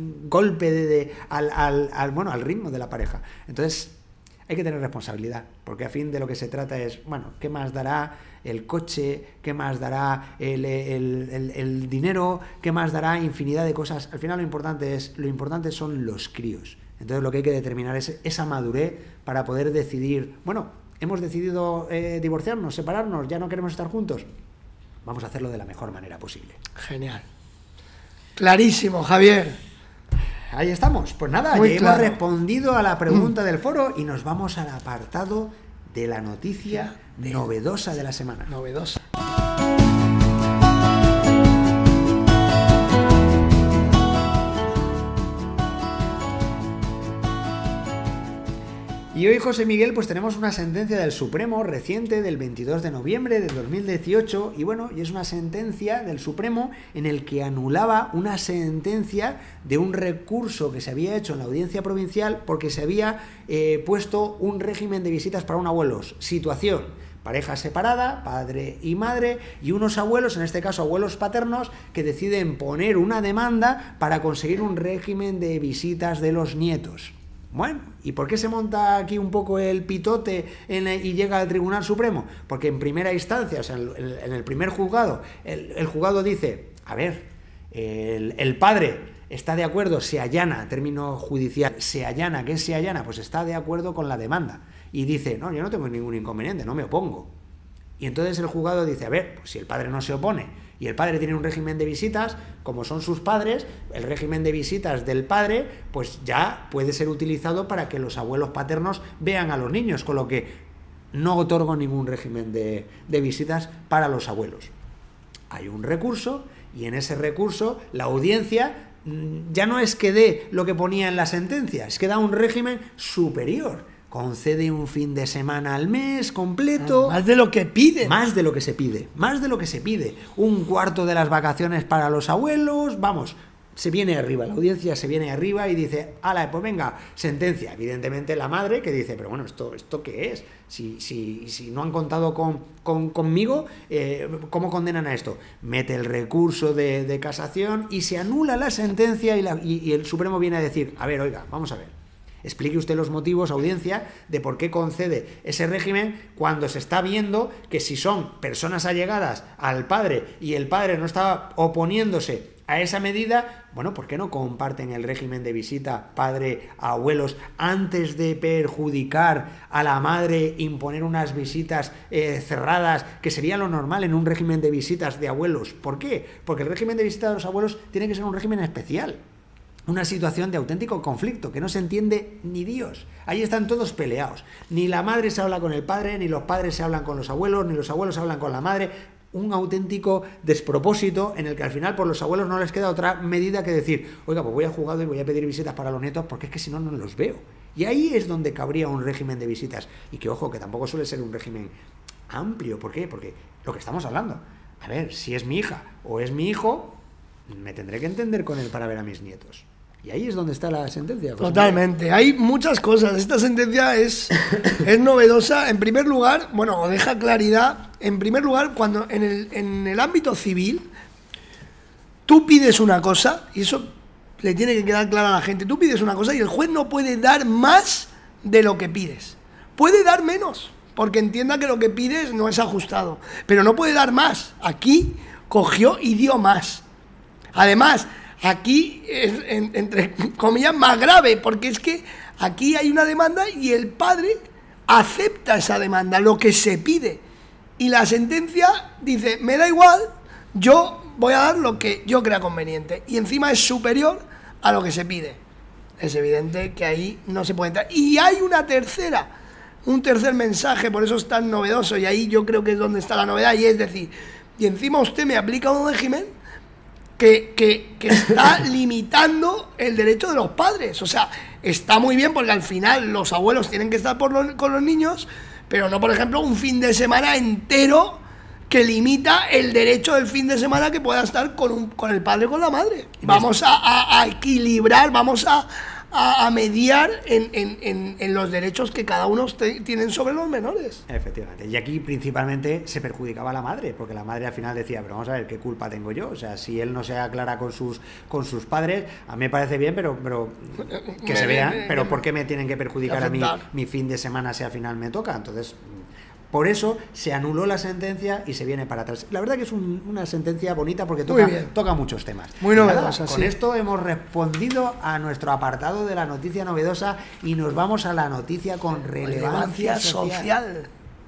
golpe al ritmo de la pareja. Entonces, hay que tener responsabilidad, porque a fin de lo que se trata es, bueno, ¿qué más dará el coche? ¿Qué más dará el dinero? ¿Qué más dará infinidad de cosas? Al final lo importante son los críos. Entonces, lo que hay que determinar es esa madurez para poder decidir, bueno, hemos decidido divorciarnos, separarnos, ya no queremos estar juntos. Vamos a hacerlo de la mejor manera posible. Genial. Clarísimo, Javier. Ahí estamos. Pues nada, ya hemos respondido a la pregunta del foro y nos vamos al apartado de la noticia novedosa de la semana. Novedosa. Y hoy, José Miguel, pues tenemos una sentencia del Supremo reciente del 22 de noviembre de 2018 y bueno, y es una sentencia del Supremo en el que anulaba una sentencia de un recurso que se había hecho en la audiencia provincial porque se había puesto un régimen de visitas para un abuelo. Situación: pareja separada, padre y madre, y unos abuelos, en este caso abuelos paternos, que deciden poner una demanda para conseguir un régimen de visitas de los nietos. Bueno, ¿y por qué se monta aquí un poco el pitote y llega al Tribunal Supremo? Porque en primera instancia, o sea, en el primer juzgado, el juzgado dice, a ver, el padre está de acuerdo, se allana, término judicial, se allana, ¿qué se allana? Pues está de acuerdo con la demanda. Y dice, no, yo no tengo ningún inconveniente, no me opongo. Y entonces el juzgado dice, a ver, pues si el padre no se opone y el padre tiene un régimen de visitas, como son sus padres, el régimen de visitas del padre, pues ya puede ser utilizado para que los abuelos paternos vean a los niños, con lo que no otorgo ningún régimen de visitas para los abuelos. Hay un recurso y en ese recurso la audiencia ya no es que dé lo que ponía en la sentencia, es que da un régimen superior. concede un fin de semana al mes completo. Más de lo que pide. Más de lo que se pide, más de lo que se pide. Un cuarto de las vacaciones para los abuelos, vamos, se viene arriba, la audiencia se viene arriba y dice, ala, pues venga, sentencia. Evidentemente la madre que dice, pero bueno, ¿esto qué es? Si no han contado conmigo, ¿cómo condenan a esto? Mete el recurso de casación y se anula la sentencia y el Supremo viene a decir, a ver, oiga, vamos a ver. Explique usted los motivos, audiencia, de por qué concede ese régimen cuando se está viendo que si son personas allegadas al padre y el padre no está oponiéndose a esa medida, bueno, ¿por qué no comparten el régimen de visita padre a abuelos antes de perjudicar a la madre, imponer unas visitas cerradas, que sería lo normal en un régimen de visitas de abuelos? ¿Por qué? Porque el régimen de visita de los abuelos tiene que ser un régimen especial. Una situación de auténtico conflicto, que no se entiende ni Dios. Ahí están todos peleados. Ni la madre se habla con el padre, ni los padres se hablan con los abuelos, ni los abuelos se hablan con la madre. Un auténtico despropósito en el que al final por los abuelos no les queda otra medida que decir, oiga, pues voy a jugar y voy a pedir visitas para los nietos porque es que si no, no los veo. Y ahí es donde cabría un régimen de visitas. Y que, ojo, que tampoco suele ser un régimen amplio. ¿Por qué? Porque lo que estamos hablando, a ver, si es mi hija o es mi hijo, me tendré que entender con él para ver a mis nietos. Y ahí es donde está la sentencia. Totalmente. Hay muchas cosas. Esta sentencia es novedosa. En primer lugar, bueno, deja claridad. En primer lugar, cuando en el ámbito civil, tú pides una cosa, y eso le tiene que quedar claro a la gente, tú pides una cosa y el juez no puede dar más de lo que pides. Puede dar menos, porque entienda que lo que pides no es ajustado, pero no puede dar más. Aquí cogió y dio más. Además, aquí es, entre comillas, más grave, porque es que aquí hay una demanda y el padre acepta esa demanda, lo que se pide. Y la sentencia dice, me da igual, yo voy a dar lo que yo crea conveniente. Y encima es superior a lo que se pide. Es evidente que ahí no se puede entrar. Y hay un tercer mensaje, por eso es tan novedoso, y ahí yo creo que es donde está la novedad, y es decir, y encima usted me aplica un régimen que está limitando el derecho de los padres. O sea, está muy bien porque al final los abuelos tienen que estar con los niños, pero no, por ejemplo, un fin de semana entero que limita el derecho del fin de semana que pueda estar con el padre o con la madre. Vamos a equilibrar, vamos a mediar en los derechos que cada uno tienen sobre los menores. Efectivamente. Y aquí principalmente se perjudicaba a la madre, porque la madre al final decía, pero vamos a ver, ¿qué culpa tengo yo? O sea, si él no se aclara con sus padres, a mí me parece bien, pero que se vean, pero ¿por qué me tienen que perjudicar a mí mi fin de semana si al final me toca? Entonces, por eso se anuló la sentencia y se viene para atrás. La verdad que es una sentencia bonita porque toca muchos temas. Muy novedosa. Con esto hemos respondido a nuestro apartado de la noticia novedosa y nos vamos a la noticia con relevancia social.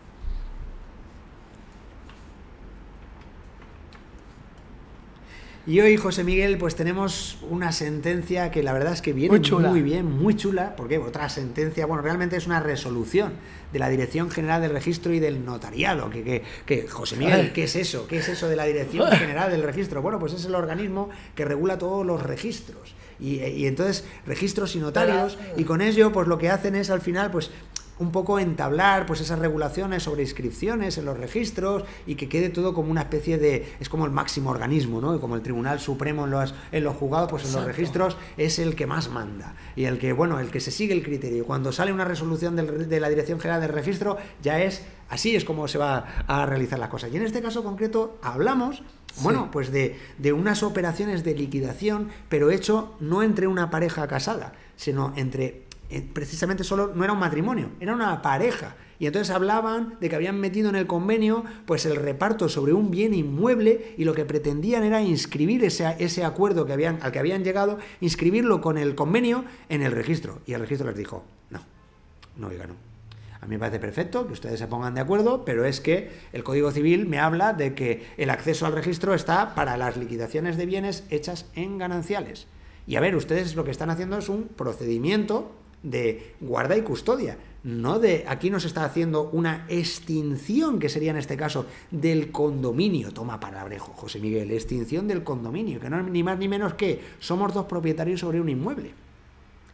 Y hoy, José Miguel, pues tenemos una sentencia que la verdad es que viene muy bien, muy chula, porque otra sentencia, bueno, realmente es una resolución de la Dirección General del Registro y del Notariado, que José Miguel, ¿qué es eso? ¿Qué es eso de la Dirección General del Registro? Bueno, pues es el organismo que regula todos los registros, y entonces registros y notarios, y con ello, pues lo que hacen es al final, pues un poco entablar pues esas regulaciones sobre inscripciones en los registros y que quede todo como una especie de... es como el máximo organismo, ¿no? Y como el Tribunal Supremo en los juzgados, pues en los registros es el que más manda y el que se sigue el criterio. Cuando sale una resolución de la Dirección General del Registro ya es así, es como se va a realizar las cosas. Y en este caso concreto hablamos... bueno, pues de unas operaciones de liquidación, pero hecho no entre una pareja casada, sino entre... precisamente solo no era un matrimonio, era una pareja. Y entonces hablaban de que habían metido en el convenio pues el reparto sobre un bien inmueble y lo que pretendían era inscribir ese acuerdo al que habían llegado, inscribirlo con el convenio en el registro. Y el registro les dijo, no, oiga, no. A mí me parece perfecto que ustedes se pongan de acuerdo, pero es que el Código Civil me habla de que el acceso al registro está para las liquidaciones de bienes hechas en gananciales. Y a ver, ustedes lo que están haciendo es un procedimiento de guarda y custodia, aquí no se está haciendo una extinción, que sería en este caso del condominio. Toma palabrejo, José Miguel, extinción del condominio, que no es ni más ni menos que somos dos propietarios sobre un inmueble.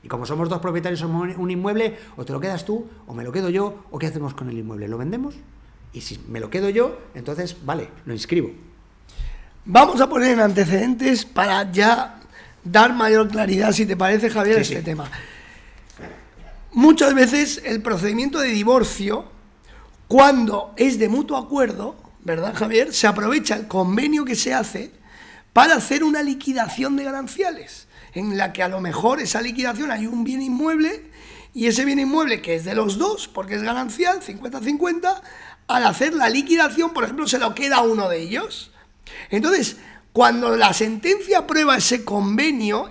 Y como somos dos propietarios de un inmueble, o te lo quedas tú, o me lo quedo yo, o ¿qué hacemos con el inmueble? ¿Lo vendemos? Y si me lo quedo yo, entonces, vale, lo inscribo. Vamos a poner en antecedentes para ya dar mayor claridad, si te parece, Javier, este tema. Muchas veces el procedimiento de divorcio, cuando es de mutuo acuerdo, ¿verdad, Javier? Se aprovecha el convenio que se hace para hacer una liquidación de gananciales, en la que a lo mejor esa liquidación hay un bien inmueble, y ese bien inmueble, que es de los dos, porque es ganancial, 50-50, al hacer la liquidación, por ejemplo, se lo queda a uno de ellos. Entonces, cuando la sentencia aprueba ese convenio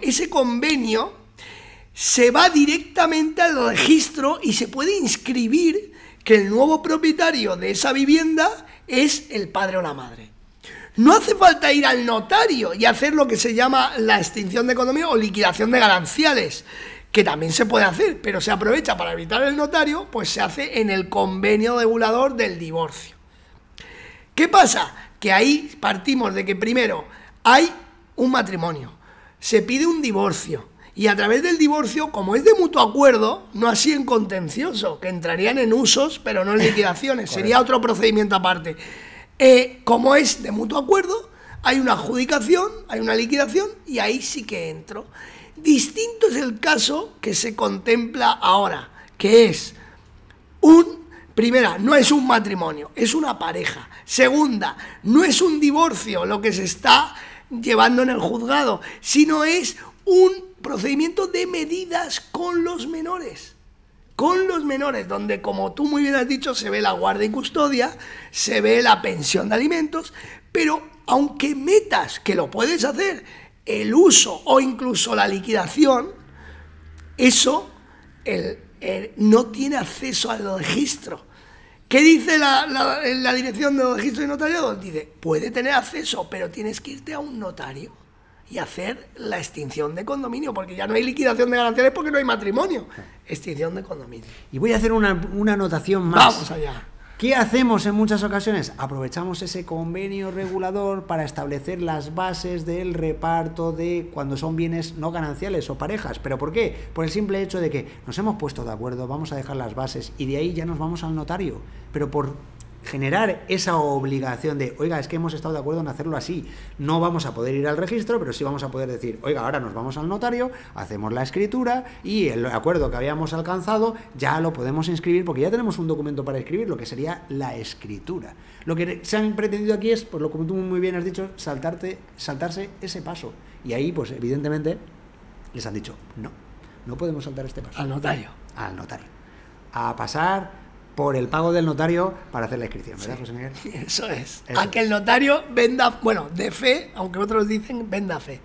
se va directamente al registro y se puede inscribir que el nuevo propietario de esa vivienda es el padre o la madre. No hace falta ir al notario y hacer lo que se llama la extinción de condominio o liquidación de gananciales, que también se puede hacer, pero se aprovecha para evitar el notario, pues se hace en el convenio regulador del divorcio. ¿Qué pasa? Que ahí partimos de que primero hay un matrimonio, se pide un divorcio, y a través del divorcio, como es de mutuo acuerdo, no así en contencioso, que entrarían en usos, pero no en liquidaciones, sería otro procedimiento aparte. Como es de mutuo acuerdo, hay una adjudicación, hay una liquidación, y ahí sí que entro. Distinto es el caso que se contempla ahora, que es primera, no es un matrimonio, es una pareja. Segunda, no es un divorcio lo que se está llevando en el juzgado, sino es un procedimiento de medidas con los menores. Con los menores, donde, como tú muy bien has dicho, se ve la guardia y custodia, se ve la pensión de alimentos, pero aunque metas, que lo puedes hacer, el uso o incluso la liquidación, eso no tiene acceso al registro. ¿Qué dice la dirección de registro y notariado? Dice, puede tener acceso, pero tienes que irte a un notario y hacer la extinción de condominio, porque ya no hay liquidación de gananciales porque no hay matrimonio. Extinción de condominio. Y voy a hacer una anotación más. Vamos allá. ¿Qué hacemos en muchas ocasiones? Aprovechamos ese convenio regulador para establecer las bases del reparto de cuando son bienes no gananciales o parejas. ¿Pero por qué? Por el simple hecho de que nos hemos puesto de acuerdo, vamos a dejar las bases y de ahí ya nos vamos al notario. Pero por generar esa obligación de, oiga, es que hemos estado de acuerdo en hacerlo así, no vamos a poder ir al registro, pero sí vamos a poder decir, oiga, ahora nos vamos al notario, hacemos la escritura y el acuerdo que habíamos alcanzado ya lo podemos inscribir porque ya tenemos un documento para escribir, lo que sería la escritura. Lo que se han pretendido aquí es, pues lo que tú muy bien has dicho, saltarse ese paso. Y ahí, pues evidentemente, les han dicho, no podemos saltar este paso. Al notario. Al notario. A pasar por el pago del notario para hacer la inscripción, ¿verdad, José Miguel? Eso es. A que el notario venda, bueno, de fe, aunque otros dicen venda fe.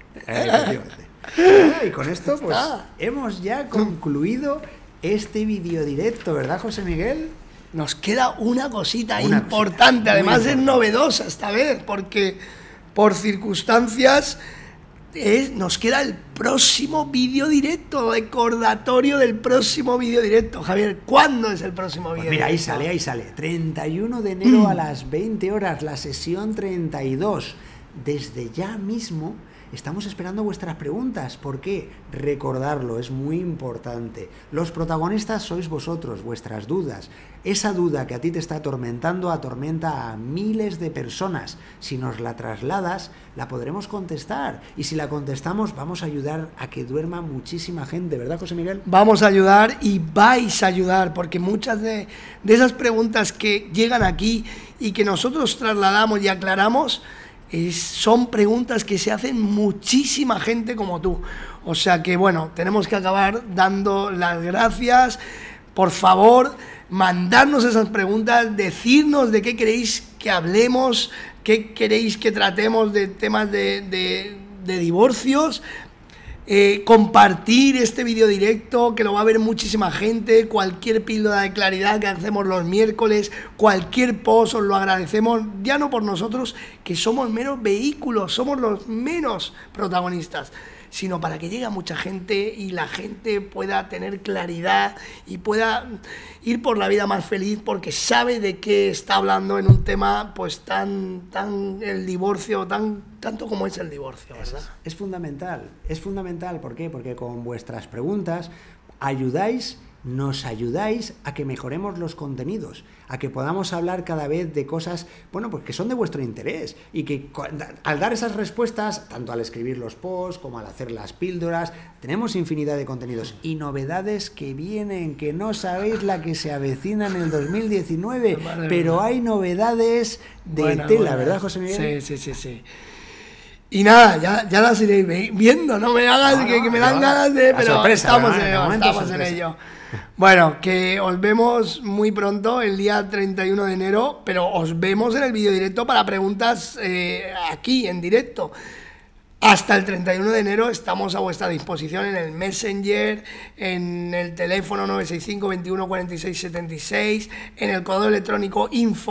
Y con esto, pues, hemos ya concluido este videodirecto, ¿verdad, José Miguel? Nos queda una cosita importante, además es novedosa esta vez, porque por circunstancias nos queda el próximo vídeo directo, recordatorio del próximo vídeo directo. Javier, ¿cuándo es el próximo vídeo directo? Mira, ahí sale. 31 de enero a las 20 horas, la sesión 32. Desde ya mismo estamos esperando vuestras preguntas. ¿Por qué? Recordarlo, es muy importante. Los protagonistas sois vosotros, vuestras dudas. Esa duda que a ti te está atormentando atormenta a miles de personas. Si nos la trasladas, la podremos contestar. Y si la contestamos, vamos a ayudar a que duerma muchísima gente, ¿verdad, José Miguel? Vamos a ayudar y vais a ayudar, porque muchas de esas preguntas que llegan aquí y que nosotros trasladamos y aclaramos, son preguntas que se hacen muchísima gente como tú. O sea que, bueno, tenemos que acabar dando las gracias. Por favor, mandarnos esas preguntas, decirnos de qué queréis que hablemos, qué queréis que tratemos de temas de divorcios. Compartir este vídeo directo, que lo va a ver muchísima gente. Cualquier píldora de claridad que hacemos los miércoles, cualquier post, os lo agradecemos, ya no por nosotros, que somos menos vehículos, somos los menos protagonistas, sino para que llegue a mucha gente y la gente pueda tener claridad y pueda ir por la vida más feliz, porque sabe de qué está hablando en un tema pues tan el divorcio tan tanto como es el divorcio, ¿verdad? Es fundamental, ¿por qué? Porque con vuestras preguntas nos ayudáis a que mejoremos los contenidos, a que podamos hablar cada vez de cosas, bueno, pues que son de vuestro interés, y que al dar esas respuestas, tanto al escribir los posts como al hacer las píldoras, tenemos infinidad de contenidos y novedades que vienen, que no sabéis la que se avecina en el 2019, pero hay novedades de tela, ¿verdad, José Miguel? Sí. Y nada, ya las iréis viendo, no me hagas que me dan ganas de... Pero sorpresa, estamos en ello. Bueno, que os vemos muy pronto, el día 31 de enero, pero os vemos en el vídeo directo para preguntas aquí, en directo. Hasta el 31 de enero estamos a vuestra disposición en el Messenger, en el teléfono 965 21 46 76, en el correo electrónico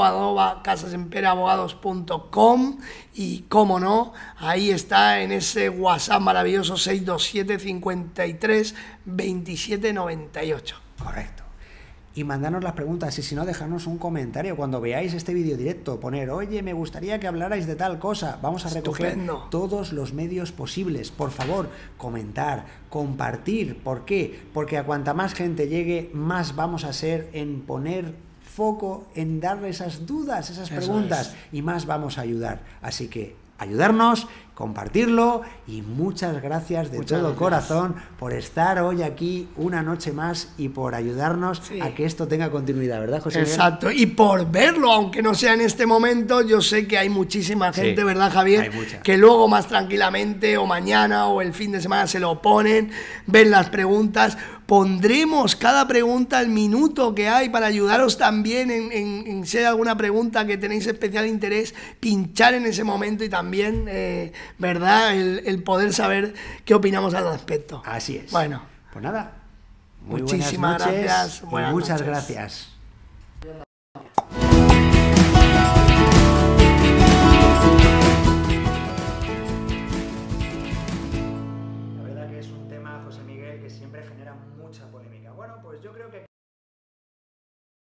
info@casasempereabogados.com y, cómo no, ahí está en ese WhatsApp maravilloso 627 53 27 98. Correcto. Y mandarnos las preguntas, y si no, dejarnos un comentario cuando veáis este vídeo directo, poner, oye, me gustaría que hablarais de tal cosa. Vamos a recoger todos los medios posibles. Por favor, comentar, compartir. ¿Por qué? Porque a cuanta más gente llegue, más vamos a ser en poner foco, en darle esas dudas, esas preguntas, y más vamos a ayudar. Así que ayudarnos, compartirlo, y muchas gracias de todo corazón por estar hoy aquí una noche más y por ayudarnos a que esto tenga continuidad, ¿verdad, José Miguel? Exacto, y por verlo, aunque no sea en este momento. Yo sé que hay muchísima gente, ¿verdad, Javier? Que luego más tranquilamente, o mañana o el fin de semana, se lo ponen, ven las preguntas. Pondremos cada pregunta el minuto que hay para ayudaros también en si hay alguna pregunta que tenéis especial interés, pinchar en ese momento, y también, ¿verdad?, el poder saber qué opinamos al respecto. Así es. Bueno, pues nada, muchísimas gracias. Muchas gracias.